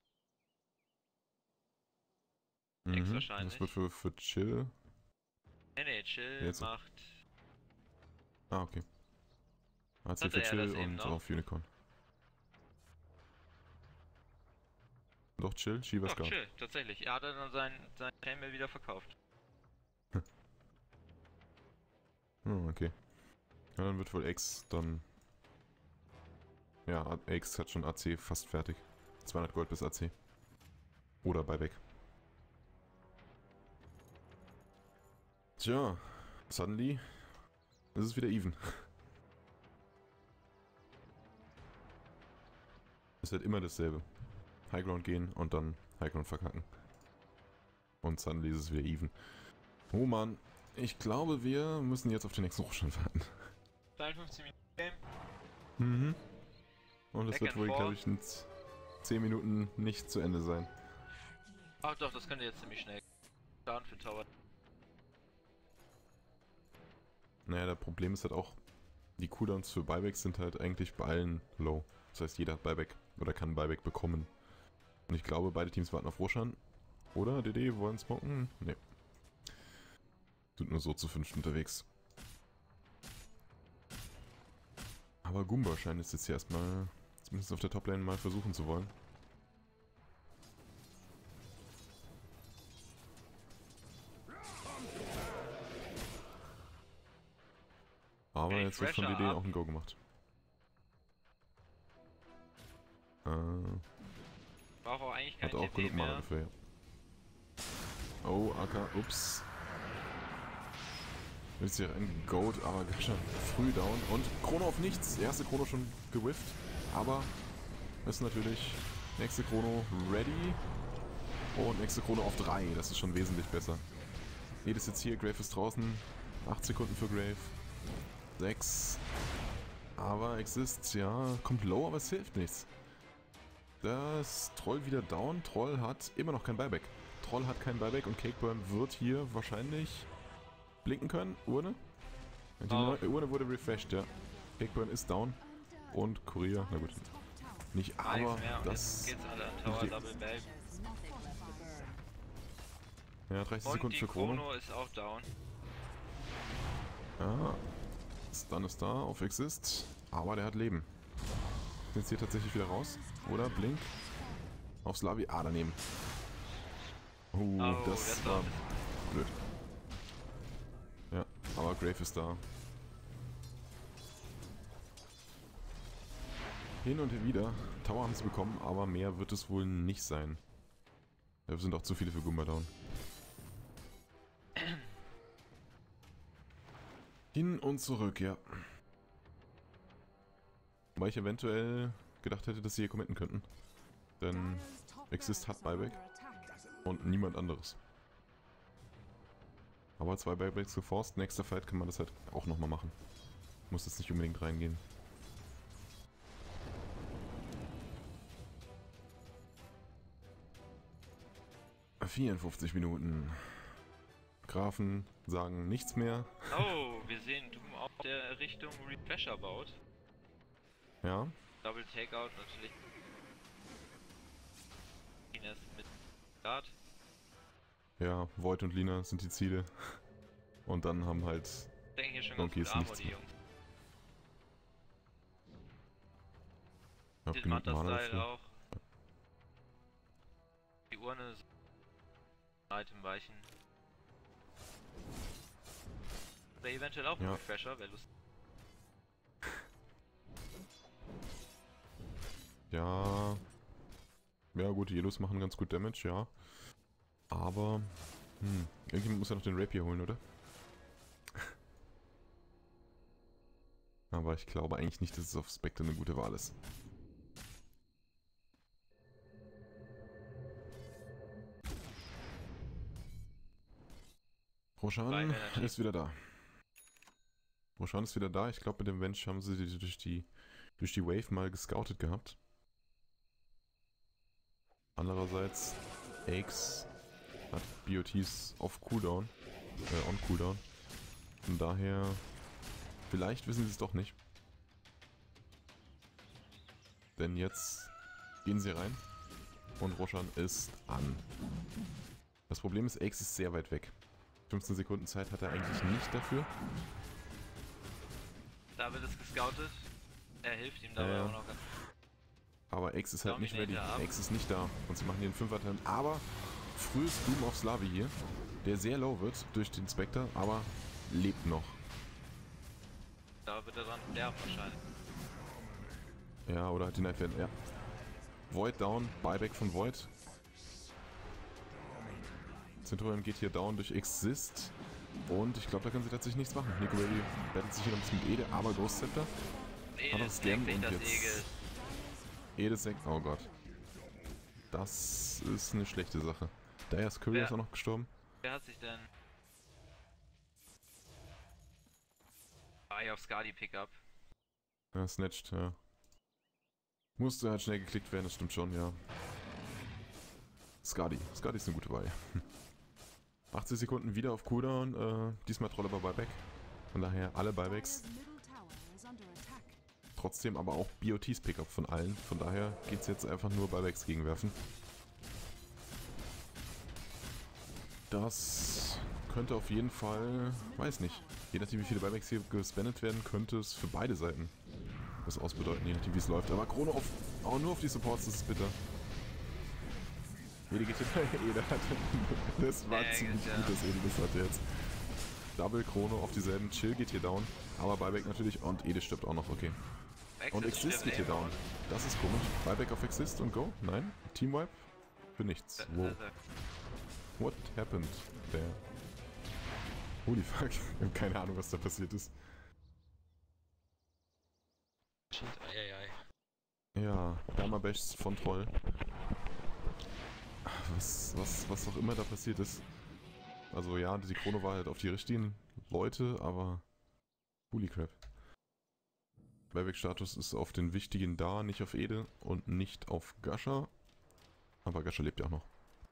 C: Ex
B: Mhm.
C: wahrscheinlich.
B: Das wird für, für Chill.
C: Nee, nee, Chill
B: Jetzt.
C: macht.
B: Ah, okay. A C
C: Hatte
B: für
C: er
B: Chill
C: das eben
B: und
C: noch?
B: auf Unicorn. Doch, Chill, Shivas
C: Doch,
B: Guard.
C: Chill, tatsächlich. Er hat dann sein, sein Chainmail wieder verkauft.
B: Oh, okay. Ja, dann wird wohl X dann... Ja, X hat schon A C fast fertig. zweihundert Gold bis A C. Oder Buyback. Tja, suddenly ist es wieder even. ist halt immer dasselbe. Highground gehen und dann Highground verkacken. Und suddenly ist es wieder even. Oh Mann, ich glaube, wir müssen jetzt auf den nächsten Rutschstand warten.
C: zweiundfünfzig Minuten Game.
B: Mhm. Und das
C: Back
B: wird
C: and
B: wohl,
C: forth.
B: glaube ich, in zehn Minuten nicht zu Ende sein.
C: Ach doch, das könnte jetzt ziemlich schnell. Plan für Tower.
B: Naja, das Problem ist halt auch, die Cooldowns für Buybacks sind halt eigentlich bei allen low. Das heißt, jeder hat Buyback oder kann Buyback bekommen. Und ich glaube, beide Teams warten auf Roshan. Oder D D wollen smoken? Nee. Sind nur so zu fünft unterwegs. Aber Goomba scheint es jetzt hier erstmal, zumindest auf der Toplane, mal versuchen zu wollen. Aber
C: Ey,
B: jetzt wird von D D
C: Fresher
B: auch ein Go gemacht. Äh,
C: Braucht auch eigentlich kein
B: hat auch
C: T P
B: genug Mana
C: mehr.
B: dafür, ja. Oh, Aka, ups. Willst du hier rein? Goat, aber ganz schön früh down. Und Chrono auf nichts. Erste Chrono schon gewifft. Aber ist natürlich nächste Chrono ready. Und nächste Chrono auf drei. Das ist schon wesentlich besser. Ed ist jetzt hier, Grave ist draußen. acht Sekunden für Grave. sechs. Aber Exist, ja, kommt low, aber es hilft nichts. Das Troll wieder down. Troll hat immer noch kein Buyback. Troll hat kein Buyback und Cakeburn wird hier wahrscheinlich blinken können. Urne? Die
C: Oh.
B: neue Urne wurde refreshed, ja. Cakeburn ist down. Und Kurier, na gut. Nicht, aber
C: Nice, ja.
B: das...
C: Jetzt geht's alle an Tower
B: die-
C: Double Back.
B: Ja, dreißig
C: Und
B: Sekunden
C: die
B: für Chrono.
C: Chrono ist auch down.
B: Ja. Stun ist da auf Exist. Aber der hat Leben. Ist jetzt hier tatsächlich wieder raus. Oder Blink. Auf Slavi. Ah, daneben. Uh,
C: Oh,
B: das
C: das
B: war
C: war
B: blöd. Ja, aber Grave ist da. Hin und wieder. Tower haben sie bekommen, aber mehr wird es wohl nicht sein. Da sind auch zu viele für Goomba down. Hin und zurück, ja. Weil ich eventuell gedacht hätte, dass sie hier committen könnten. Denn Exist hat Buyback und niemand anderes. Aber zwei Buybacks geforst, nächster Fight kann man das halt auch nochmal machen. Muss jetzt nicht unbedingt reingehen. vierundfünfzig Minuten. Grafen sagen nichts mehr.
C: Oh, wir sehen Doom auf der Richtung Refresher baut.
B: Ja,
C: Double Takeout natürlich. Ines mit Guard.
B: ja, Void und Lina sind die Ziele. Und dann haben halt...
C: Ich denke hier schon
B: Donkey
C: ganz
B: ist
C: gut Armor,
B: nichts
C: die
B: mehr.
C: Jungs.
B: Ich hab
C: Den
B: genug Mana
C: Manta-Style
B: dafür.
C: auch. Die Urne ist Item weichen. Oder eventuell auch ein
B: Ja.
C: Refresher, wäre lustig.
B: Ja. Ja gut, die Yellows machen ganz gut Damage, ja. Aber... Hm, irgendjemand muss ja noch den Rapier holen, oder? Aber ich glaube eigentlich nicht, dass es auf Spectre eine gute Wahl ist. Roshan
C: Rein Energy.
B: ist wieder da. Roshan ist wieder da. Ich glaube, mit dem Venge haben sie die durch die durch die Wave mal gescoutet gehabt. Andererseits, Axe hat B O Ts auf Cooldown, äh, on Cooldown. Von daher, vielleicht wissen sie es doch nicht. Denn jetzt gehen sie rein und Roshan ist an. Das Problem ist, Axe ist sehr weit weg. fünfzehn Sekunden Zeit hat er eigentlich nicht dafür.
C: Da wird es gescoutet. Er hilft ihm dabei
B: Ja, ja.
C: auch noch ganz.
B: Aber Axe ist halt nicht ready.
C: Dominator ab.
B: Axe ist nicht da. Und sie machen hier einen Fünfer-Turn. Aber frühes Doom auf Slavi hier. Der sehr low wird durch den Spectre, aber lebt noch.
C: Da wird er dran sterben wahrscheinlich.
B: Ja, oder hat die Nightfall. Ja. Void down. Buyback von Void. Centurion geht hier down durch Exist. Und ich glaube, da können sie tatsächlich nichts machen. Nico Baby battelt sich hier noch ein bisschen mit Ede, aber Ghost Scepter.
C: Nee,
B: Aber
C: das
B: Scam
C: denkt sich
B: und
C: das
B: jetzt-
C: Egel.
B: Edesek, oh Gott. Das ist eine schlechte Sache. Dias Curry
C: Wer-
B: ist auch noch gestorben.
C: Wer hat sich denn... Eye of Skadi Pickup.
B: Ja, snatched, ja. Musste halt schnell geklickt werden, das stimmt schon, ja. Skadi. Skadi ist eine gute Wahl. achtzig Sekunden wieder auf Cooldown, äh, diesmal Trolle bei Buyback. Von daher alle Buybacks.
A: Dire's middle tower is under attack.
B: Trotzdem aber auch B O Ts Pickup von allen. Von daher geht's jetzt einfach nur Buybacks gegenwerfen. Das könnte auf jeden Fall, weiß nicht, je nachdem wie viele Buybacks hier gespendet werden, könnte es für beide Seiten was ausbedeuten, je nachdem wie es läuft. Aber Chrono auf, auch nur auf die Supports, das ist bitter. Ede geht hinter, Ede hat, das war
C: Ja,
B: ziemlich
C: ja.
B: gut, dass Ede das hatte jetzt. Double Chrono auf dieselben, Chill geht hier down, aber Buyback natürlich und Ede stirbt auch noch, okay. Und Exist geht hier down. Das ist komisch. Buyback auf Exist und Go? Nein? Teamwipe? Für nichts. Wow. What happened there? Holy fuck. Ich habe keine Ahnung, was da passiert ist.
C: Shit, eieiei.
B: Ja, Dama-Bash von Troll. Was, was, was auch immer da passiert ist. Also ja, die Chrono war halt auf die richtigen Leute, aber... Holy crap. Buyback-Status ist auf den wichtigen da, nicht auf Ede und nicht auf Gasha. Aber Gasha lebt ja auch noch.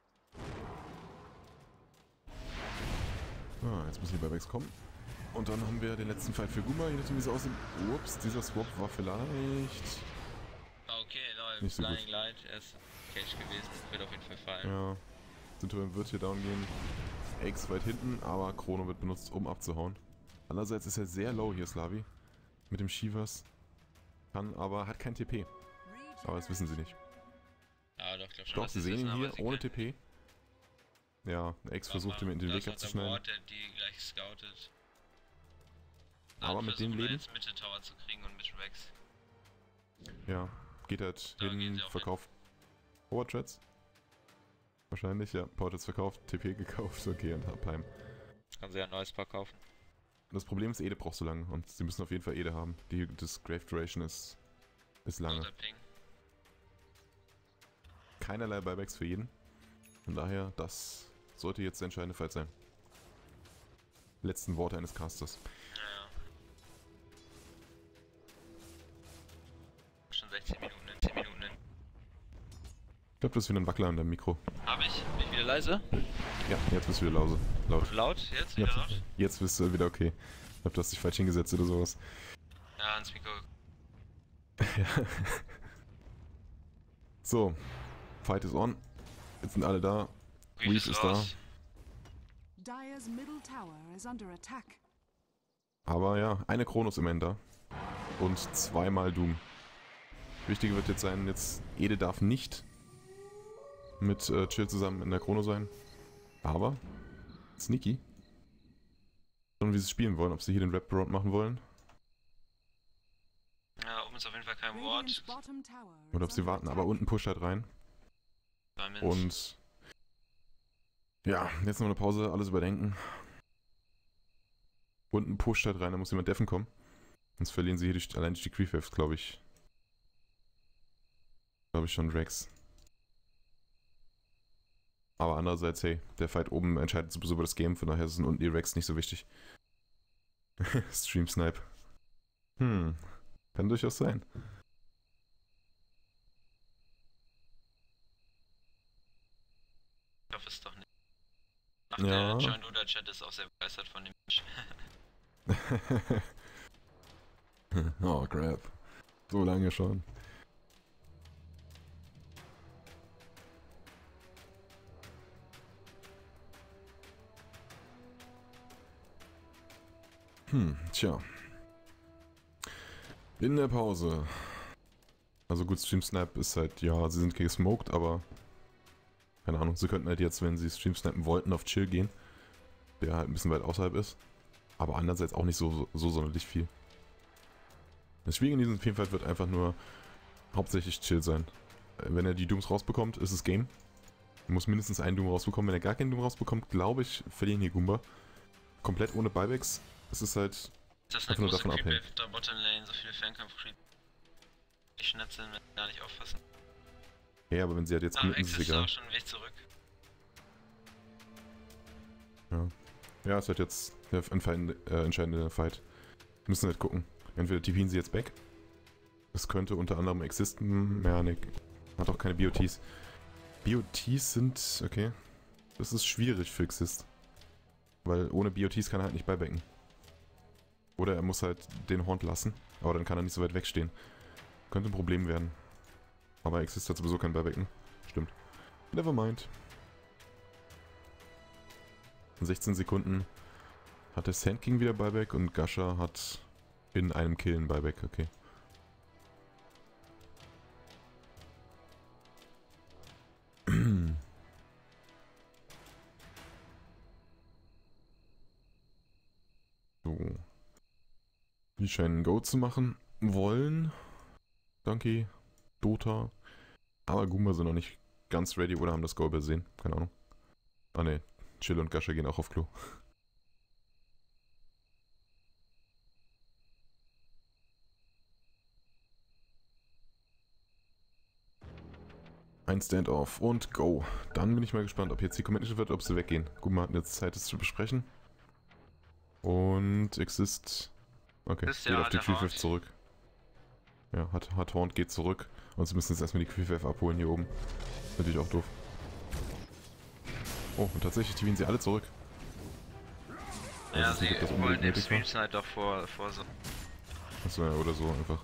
B: Ah, jetzt müssen die Buybacks kommen. Und dann haben wir den letzten Fight für Guma, je nachdem wie es aussieht. Ups, dieser Swap war vielleicht...
C: Okay, lol,
B: Nicht so
C: Flying
B: gut.
C: Light, er ist Cage gewesen, wird auf jeden Fall fallen.
B: Ja, Sintuin wird hier down gehen. X weit hinten, aber Chrono wird benutzt, um abzuhauen. Andererseits ist er sehr low hier, Slavi. Mit dem Shivas. Kann, aber hat kein T P. Aber das wissen sie nicht.
C: Ja, doch, glaub schon,
B: Doch,
C: dass
B: sie
C: sie
B: sehen
C: wissen,
B: ihn
C: aber
B: hier
C: sie
B: ohne
C: können-
B: T P. Ja, X versucht ihm in den
C: Da
B: Weg
C: ist noch der
B: abzuschneiden.
C: Ward, der die gleich scoutet.
B: Aber
C: Dann
B: mit dem
C: versuchen wir
B: Leben?
C: jetzt Mitte Tower zu kriegen und mit Rex.
B: Ja, geht halt
C: Da gehen
B: hin,
C: sie auch
B: verkauft. Power Threads? Wahrscheinlich, ja. Power Threads verkauft, T P gekauft, okay, und Upheim.
C: Kann sie ja ein neues Paar kaufen.
B: Das Problem ist, Ede braucht so lange und sie müssen auf jeden Fall Ede haben. Die, das Grave Duration ist, ist lange.
C: Und der Ping.
B: Keinerlei Buybacks für jeden. Von daher, das sollte jetzt der entscheidende Fight sein. Letzten Worte eines Casters.
C: Ja, ja. Schon sechzehn Minuten in, zehn Minuten in.
B: Ich glaube, du hast wieder ein Wackler an deinem Mikro.
C: Hab ich? Bin ich wieder leise?
B: Ja, jetzt bist du wieder lause. Laut.
C: Laut? Jetzt? Wieder
B: Jetzt,
C: laut?
B: jetzt bist du wieder okay. Ich glaube, du hast dich falsch hingesetzt oder sowas.
C: Ja, ans Mikro.
B: Ja. So, Fight is on. Jetzt sind alle da.
C: Weave
B: Weave ist da.
C: raus.
A: Dire's middle tower is under attack.
B: Aber ja, eine Kronos im Ender. Und zweimal Doom. Wichtige wird jetzt sein, jetzt Ede darf nicht mit äh, Chill zusammen in der Chrono sein. Aber sneaky. Und wie sie spielen wollen, ob sie hier den Wraparound machen wollen.
C: Ja, oben ist auf jeden Fall kein Ward.
A: Radiant's bottom tower is
B: Oder ob sie
A: under
B: warten,
A: attack.
B: aber unten pusht halt rein.
C: Bei Minz.
B: Und ja, jetzt noch eine Pause, alles überdenken. Unten pusht halt rein, da muss jemand deffen kommen. Sonst verlieren sie hier die, allein durch die Creep-Waves, glaube ich. Glaube ich schon Rex. Aber andererseits, hey, der Fight oben entscheidet sowieso über das Game, von daher sind unten die Rex nicht so wichtig. Stream Snipe. Hm, kann durchaus sein.
C: Ich hoffe es doch nicht. Ach,
B: Ja.
C: der John Duda Chat ist auch sehr begeistert von dem Match.
B: Oh, crap. So lange schon. Hm, tja. In der Pause. Also gut, Stream Snipe ist halt, ja, sie sind gesmoked, aber keine Ahnung, sie könnten halt jetzt, wenn sie Stream snipen wollten, auf Chill gehen, der halt ein bisschen weit außerhalb ist, aber andererseits auch nicht so, so, so sonderlich viel. Das Schwierige in diesem Teamfight wird einfach nur hauptsächlich Chill sein. Wenn er die Dooms rausbekommt, ist es Game. Er muss mindestens einen Doom rausbekommen. Wenn er gar keinen Doom rausbekommt, glaube ich, verlieren hier Goomba. Komplett ohne Buybacks. Es ist halt
C: Das ist
B: einfach
C: eine
B: nur
C: große
B: davon abhängen.
C: Creep-Wave, da Bottom Lane, so viele Fernkampf-Creep. Die schnetzeln, wenn sie gar nicht auffassen.
B: Ja, aber wenn sie halt jetzt
C: Ah,
B: committen,
C: Ex
B: ist es
C: ist
B: egal.
C: auch schon einen Weg zurück.
B: Ja. Ja, ist halt jetzt der entscheidende, äh, entscheidende Fight. Wir müssen halt gucken. Entweder T P'n sie jetzt back. Das könnte unter anderem Existen. Ja, ne. Hat auch keine B O Ts. B O Ts sind. Okay. Das ist schwierig für Exist. Weil ohne B O Ts kann er halt nicht buybacken. Oder er muss halt den Haunt lassen. Aber dann kann er nicht so weit wegstehen. Könnte ein Problem werden. Aber Exist hat sowieso kein Buybacken. Stimmt. Nevermind. In sechzehn Sekunden hat der Sand King wieder Buyback und Gasha hat in einem Kill ein Buyback. Okay. So. Die scheinen Go zu machen wollen. Donkey, Dota. Aber Goomba sind noch nicht ganz ready oder haben das Go übersehen. Keine Ahnung. Ah ne, Chill und Gasha gehen auch auf Klo. Ein Standoff und Go. Dann bin ich mal gespannt, ob jetzt die Commitment wird, ob sie weggehen. Goomba hat jetzt Zeit, das zu besprechen. Und Exist. Okay,
C: Das ist
B: geht
C: ja
B: auf die
C: der
B: Q fünf
C: Haunt.
B: zurück. Ja, hat, hat Haunt, geht zurück. Und sie müssen jetzt erstmal die Q fünf abholen hier oben. Natürlich auch doof. Oh, und tatsächlich dienen sie alle zurück.
C: Ja,
B: Also,
C: sie
B: ob das
C: wollen
B: unbedingt
C: im
B: nötig war?
C: Stream Snipe doch vor, vor so.
B: Achso, ja, oder so einfach.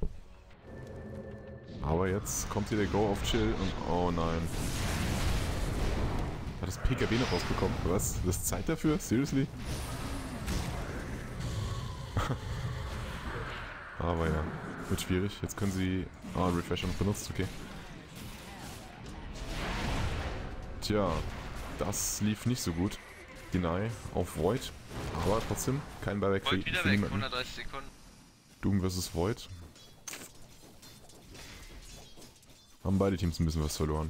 B: Aber jetzt kommt hier der Go auf Chill und oh nein. Hat das P K B noch rausbekommen? Was? Das ist Zeit dafür? Seriously? Aber ja, wird schwierig. Jetzt können sie... Ah, Refresher noch benutzt, okay. Tja, das lief nicht so gut. Deny auf Void, aber trotzdem kein Buyback für,
C: Wollt wieder
B: für
C: weg,
B: niemanden.
C: hundertdreißig Sekunden.
B: Doom versus Void. Haben beide Teams ein bisschen was verloren.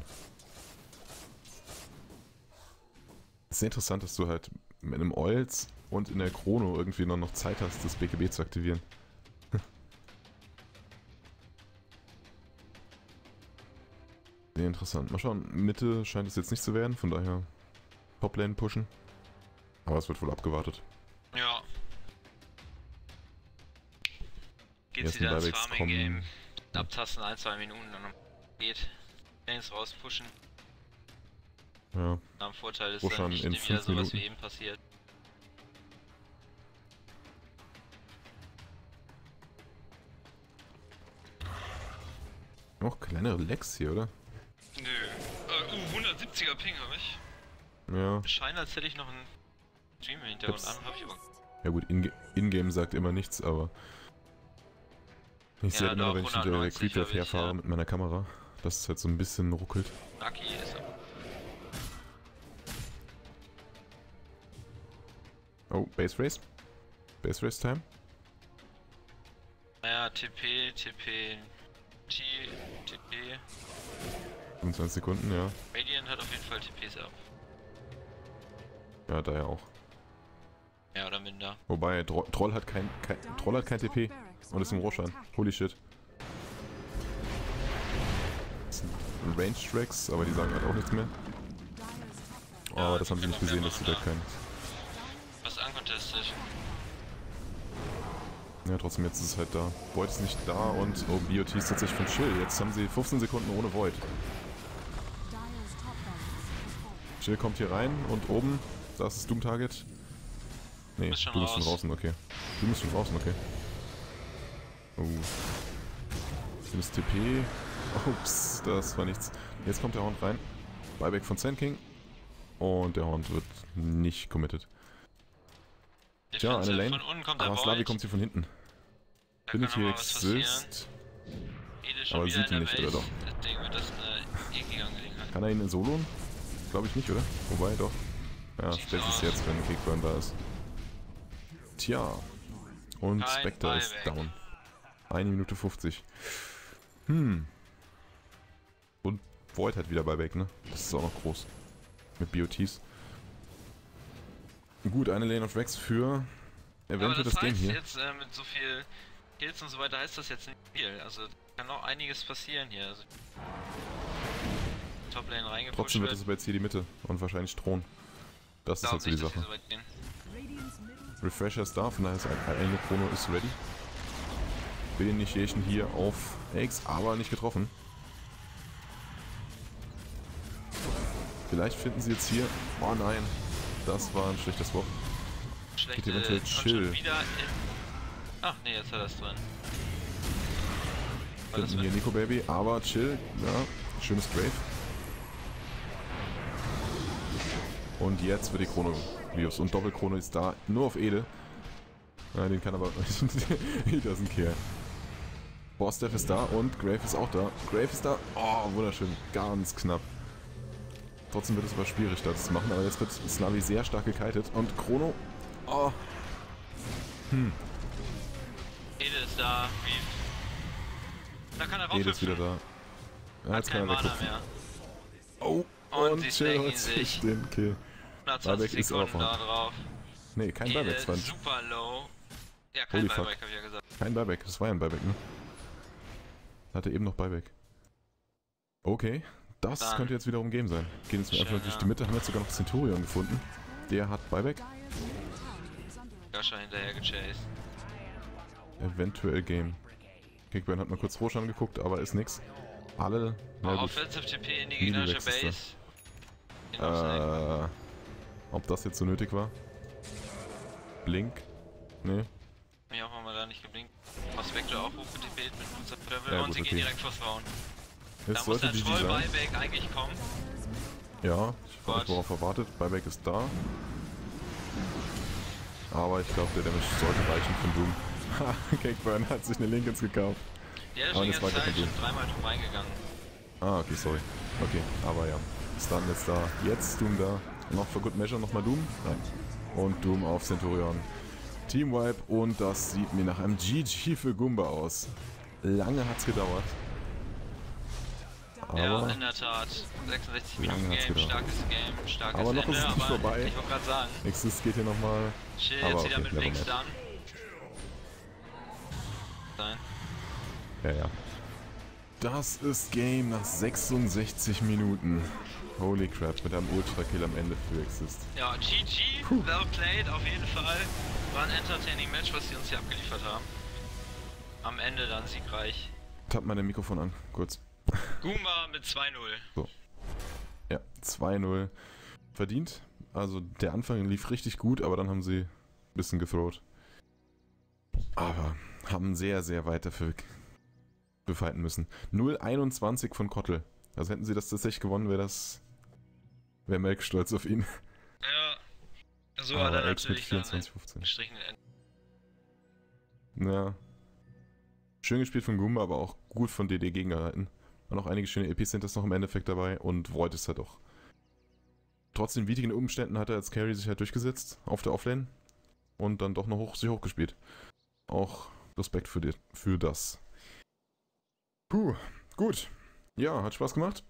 B: Es ist interessant, dass du halt mit einem Oils und in der Chrono irgendwie noch, noch Zeit hast, das B K B zu aktivieren. Sehr interessant. Mal schauen, Mitte scheint es jetzt nicht zu werden, von daher Toplane pushen. Aber es wird wohl abgewartet.
C: Ja. Geht's
B: Ersten
C: wieder ins
B: Buybacks
C: Farming-Game.
B: kommen.
C: Abtasten ein, zwei Minuten, dann geht. Lanes rauspushen.
B: Ja,
C: Am Vorteil ist
B: Roshan
C: dann nicht
B: in
C: wieder
B: fünf
C: sowas
B: Minuten.
C: wie eben passiert.
B: noch kleinere Lags hier, oder?
C: Nö. Äh, uh, hundertsiebziger Ping habe ich.
B: Ja.
C: Scheint, als hätte ich noch einen Stream im Hintergrund
B: Ups.
C: an, hab ich aber.
B: Ja gut, in- in-game sagt immer nichts, aber ich
C: Ja,
B: sehe halt immer,
C: doch,
B: wenn ich hinter der
C: hundertneunzig
B: Creepwave
C: hab ich,
B: herfahre
C: ja.
B: mit meiner Kamera, dass es halt so ein bisschen ruckelt.
C: Lucky ist er.
B: Oh, Base Race? Base Race Time?
C: Naja, T P, T P, T, T P.
B: fünfundzwanzig Sekunden, ja.
C: Radiant hat auf jeden Fall T Ps ab.
B: Ja, da ja auch.
C: Mehr oder minder.
B: Wobei, Tro Troll hat kein, kein Troll hat kein T P und ist im Roshan. Holy shit. Das sind Range Tracks, aber die sagen halt auch nichts mehr. Aber das haben sie nicht gesehen, dass sie da kein...
C: Was uncontested.
B: Ja, trotzdem, jetzt ist es halt da. Void ist nicht da und oh, B O T ist tatsächlich von Chill. Jetzt haben sie fünfzehn Sekunden ohne Void. Chill kommt hier rein und oben, da ist das Doom-Target. Nee,
C: Bist schon
B: Doom ist schon
C: raus.
B: draußen, okay. Doom ist schon draußen, okay. Oh. Hier ist T P. Ups, das war nichts. Jetzt kommt der Hound rein. Buyback von Sand King. Und der Hound wird nicht committed. Tja, eine Lane.
C: Von unten kommt der
B: Aber
C: Void.
B: Slavi kommt hier von hinten.
C: Da
B: Findet
C: kann
B: hier
C: noch mal was passieren.
B: Exist.
C: Ede schon
B: Aber
C: wieder
B: sieht
C: in
B: ihn
C: der
B: nicht, oder
C: Base.
B: doch?
C: Deswegen wird das eine eklige Angelegenheit.
B: Kann er ihn in Soloen? Glaube ich nicht, oder? Wobei, doch. Ja,
C: Sieht
B: Space
C: so
B: ist
C: aus.
B: jetzt, wenn Kickburn da ist. Tja. Und
C: Kein
B: Spectre ist
C: Buyback.
B: down. eine Minute fünfzig. Hm. Und Void hat wieder Buyback, ne? Das ist auch noch groß. Mit B O Ts. Gut, eine Lane of Rex für
C: Aber
B: eventuell
C: das
B: das Game
C: heißt
B: hier.
C: jetzt äh, mit so viel Kills und so weiter heißt das jetzt nicht viel. Also kann noch einiges passieren hier. Also, Toplane reingepusht
B: Trotzdem wird
C: wird.
B: es aber jetzt hier die Mitte und wahrscheinlich Thron. Das ist
C: Glaub
B: halt so die
C: nicht, dass
B: Sache.
C: die so weit gehen.
A: Radiant's middle
B: Refresher ist da, von daher ist eine Chrono ist ready. Initiation hier auf X, aber nicht getroffen. Vielleicht finden sie jetzt hier... Oh nein, das war ein schlechtes Wort.
C: Schlechte
B: eventuell
C: und
B: Chill.
C: schon wieder in... Ach nee, jetzt hat er es drin. Weil das
B: Finden hier
C: wird
B: Nico Baby, aber Chill, ja, schönes Grave. Und jetzt wird die Chrono Lios und Doppelchrono ist da, nur auf Ede. Ja, den kann aber... He doesn't care. Boss Death ist da und Grave ist auch da. Grave ist da. Oh, wunderschön. Ganz knapp. Trotzdem wird es aber schwierig, das zu machen. Aber jetzt wird Slavi sehr stark gekitet. Und Chrono... Oh. Hm.
C: Ede ist da, wie... Da kann er
B: Ede ist wieder
C: raufhüpfen.
B: da. Ja,
C: Hat
B: jetzt kann
C: keinen
B: er
C: Mana
B: weghüpfen.
C: mehr.
B: Oh.
C: Und
B: Und
C: sie
B: Chill
C: snacken
B: holt
C: sich.
B: sich den Kill.
C: hundertzwanzig
B: Buyback ist
C: Sekunden
B: aber
C: da drauf.
B: Nee, kein
C: Ede
B: Buyback. Das war ein,
C: super low. Ja, kein
B: Holy fuck.
C: Buyback, hab ich ja gesagt.
B: kein Buyback. Das war ja ein Buyback, ne? Hatte eben noch Buyback. Okay. Das
C: Dann-
B: könnte jetzt wiederum Game sein. Gehen jetzt
C: Schön,
B: einfach durch
C: ja.
B: die Mitte. Haben jetzt sogar noch Centurion gefunden. Der hat Buyback.
A: Dire's middle tower is under attack.
C: Gascha hinterher gechased.
B: Eventuell Game. Kickburn hat mal kurz Roche angeguckt, aber ist nix. Alle, na
C: Oh,
B: gut.
C: Offensive T P in die
B: Melee
C: gegnerische
B: Vex ist
C: Base. Den aufsnacken.
B: Äh, ob das jetzt so nötig war? Blink? Nee.
C: Mir auch mal da nicht geblinkt. Aus Vector auch hochgetippt mit kurzer Travel
B: Ja,
C: und
B: gut,
C: sie
B: okay.
C: gehen direkt vors Frauen. Da
B: Jetzt
C: muss
B: sollte
C: der
B: die G
C: Troll
B: sein.
C: Buyback eigentlich kommen.
B: Ja, ich
C: Gott.
B: habe worauf erwartet. Buyback ist da. Aber ich glaube, der Damage sollte reichen von Doom. Ha, Cakeburn hat sich eine Linkens gekauft.
C: Der ist
B: Aber
C: schon die
B: das
C: ganze
B: war
C: Zeit
B: kein
C: schon
B: Doom.
C: dreimal drum reingegangen.
B: Ah, okay, sorry. Okay, aber ja. Stun jetzt da. Jetzt Doom da. Noch für Good Measure nochmal Doom. Nein. Und Doom auf Centurion. Team Wipe und das sieht mir nach einem G G für Gumba aus. Lange hat's gedauert. Aber
C: Ja, in der Tat. sechsundsechzig
B: Lange
C: Minuten
B: hat's
C: Game,
B: gedauert.
C: starkes Game, starkes
B: Aber noch
C: Ende,
B: ist es nicht
C: aber
B: vorbei.
C: ich wollte gerade sagen,
B: Exist geht hier nochmal.
C: chill
B: Aber
C: jetzt wieder
B: okay,
C: mit
B: never
C: Blinks
B: mind.
C: dann. Sein.
B: Ja, ja. Das ist Game nach sechsundsechzig Minuten. Holy crap, mit einem Ultra-Kill am Ende für Exist.
C: Ja, G G, well played auf jeden Fall. War ein entertaining Match, was sie uns hier abgeliefert haben. Am Ende dann siegreich.
B: Tapp mal dein Mikrofon an, kurz.
C: Goomba mit zwei null.
B: Ja, zwei null. Verdient. Also der Anfang lief richtig gut, aber dann haben sie ein bisschen gethrowt. Aber haben sehr, sehr weit dafür befighten müssen. null einundzwanzig von Kottel. Also hätten sie das tatsächlich gewonnen, wäre das... wäre Melk stolz auf ihn.
C: Ja, so hat er
B: Aber X mit
C: natürlich dann
B: vierundzwanzig fünfzehn.
C: einen Strich in
B: Ja. Schön gespielt von Goomba, aber auch gut von D D gegengehalten. Waren auch einige schöne Epicenters noch im Endeffekt dabei und Void ist halt auch. Trotz den widrigen Umständen hat er als Carry sich halt durchgesetzt auf der Offlane und dann doch noch hoch, sich hochgespielt. Auch Respekt für, die, für das. Puh, gut. Ja, hat Spaß gemacht.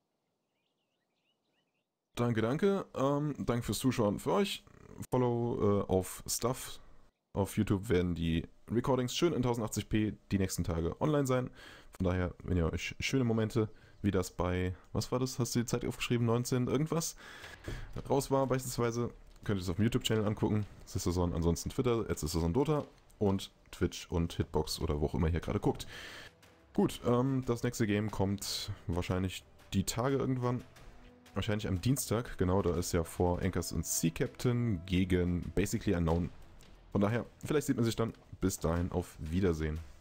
B: Danke, danke. Ähm, danke fürs Zuschauen für euch. Follow äh, auf Stuff. Auf YouTube werden die Recordings schön in tausendachtzig p die nächsten Tage online sein. Von daher, wenn ihr euch schöne Momente, wie das bei, was war das, hast du die Zeit aufgeschrieben, neunzehn irgendwas, raus war beispielsweise, könnt ihr es auf dem YouTube-Channel angucken. Sisterson, ansonsten Twitter, at Sisterson und Twitch und Hitbox oder wo auch immer ihr gerade guckt. Gut, ähm, das nächste Game kommt wahrscheinlich die Tage irgendwann. Wahrscheinlich am Dienstag, genau, da ist ja vor Anchors und Sea Captain gegen Basically Unknown. Von daher, vielleicht sieht man sich dann. Bis dahin, auf Wiedersehen.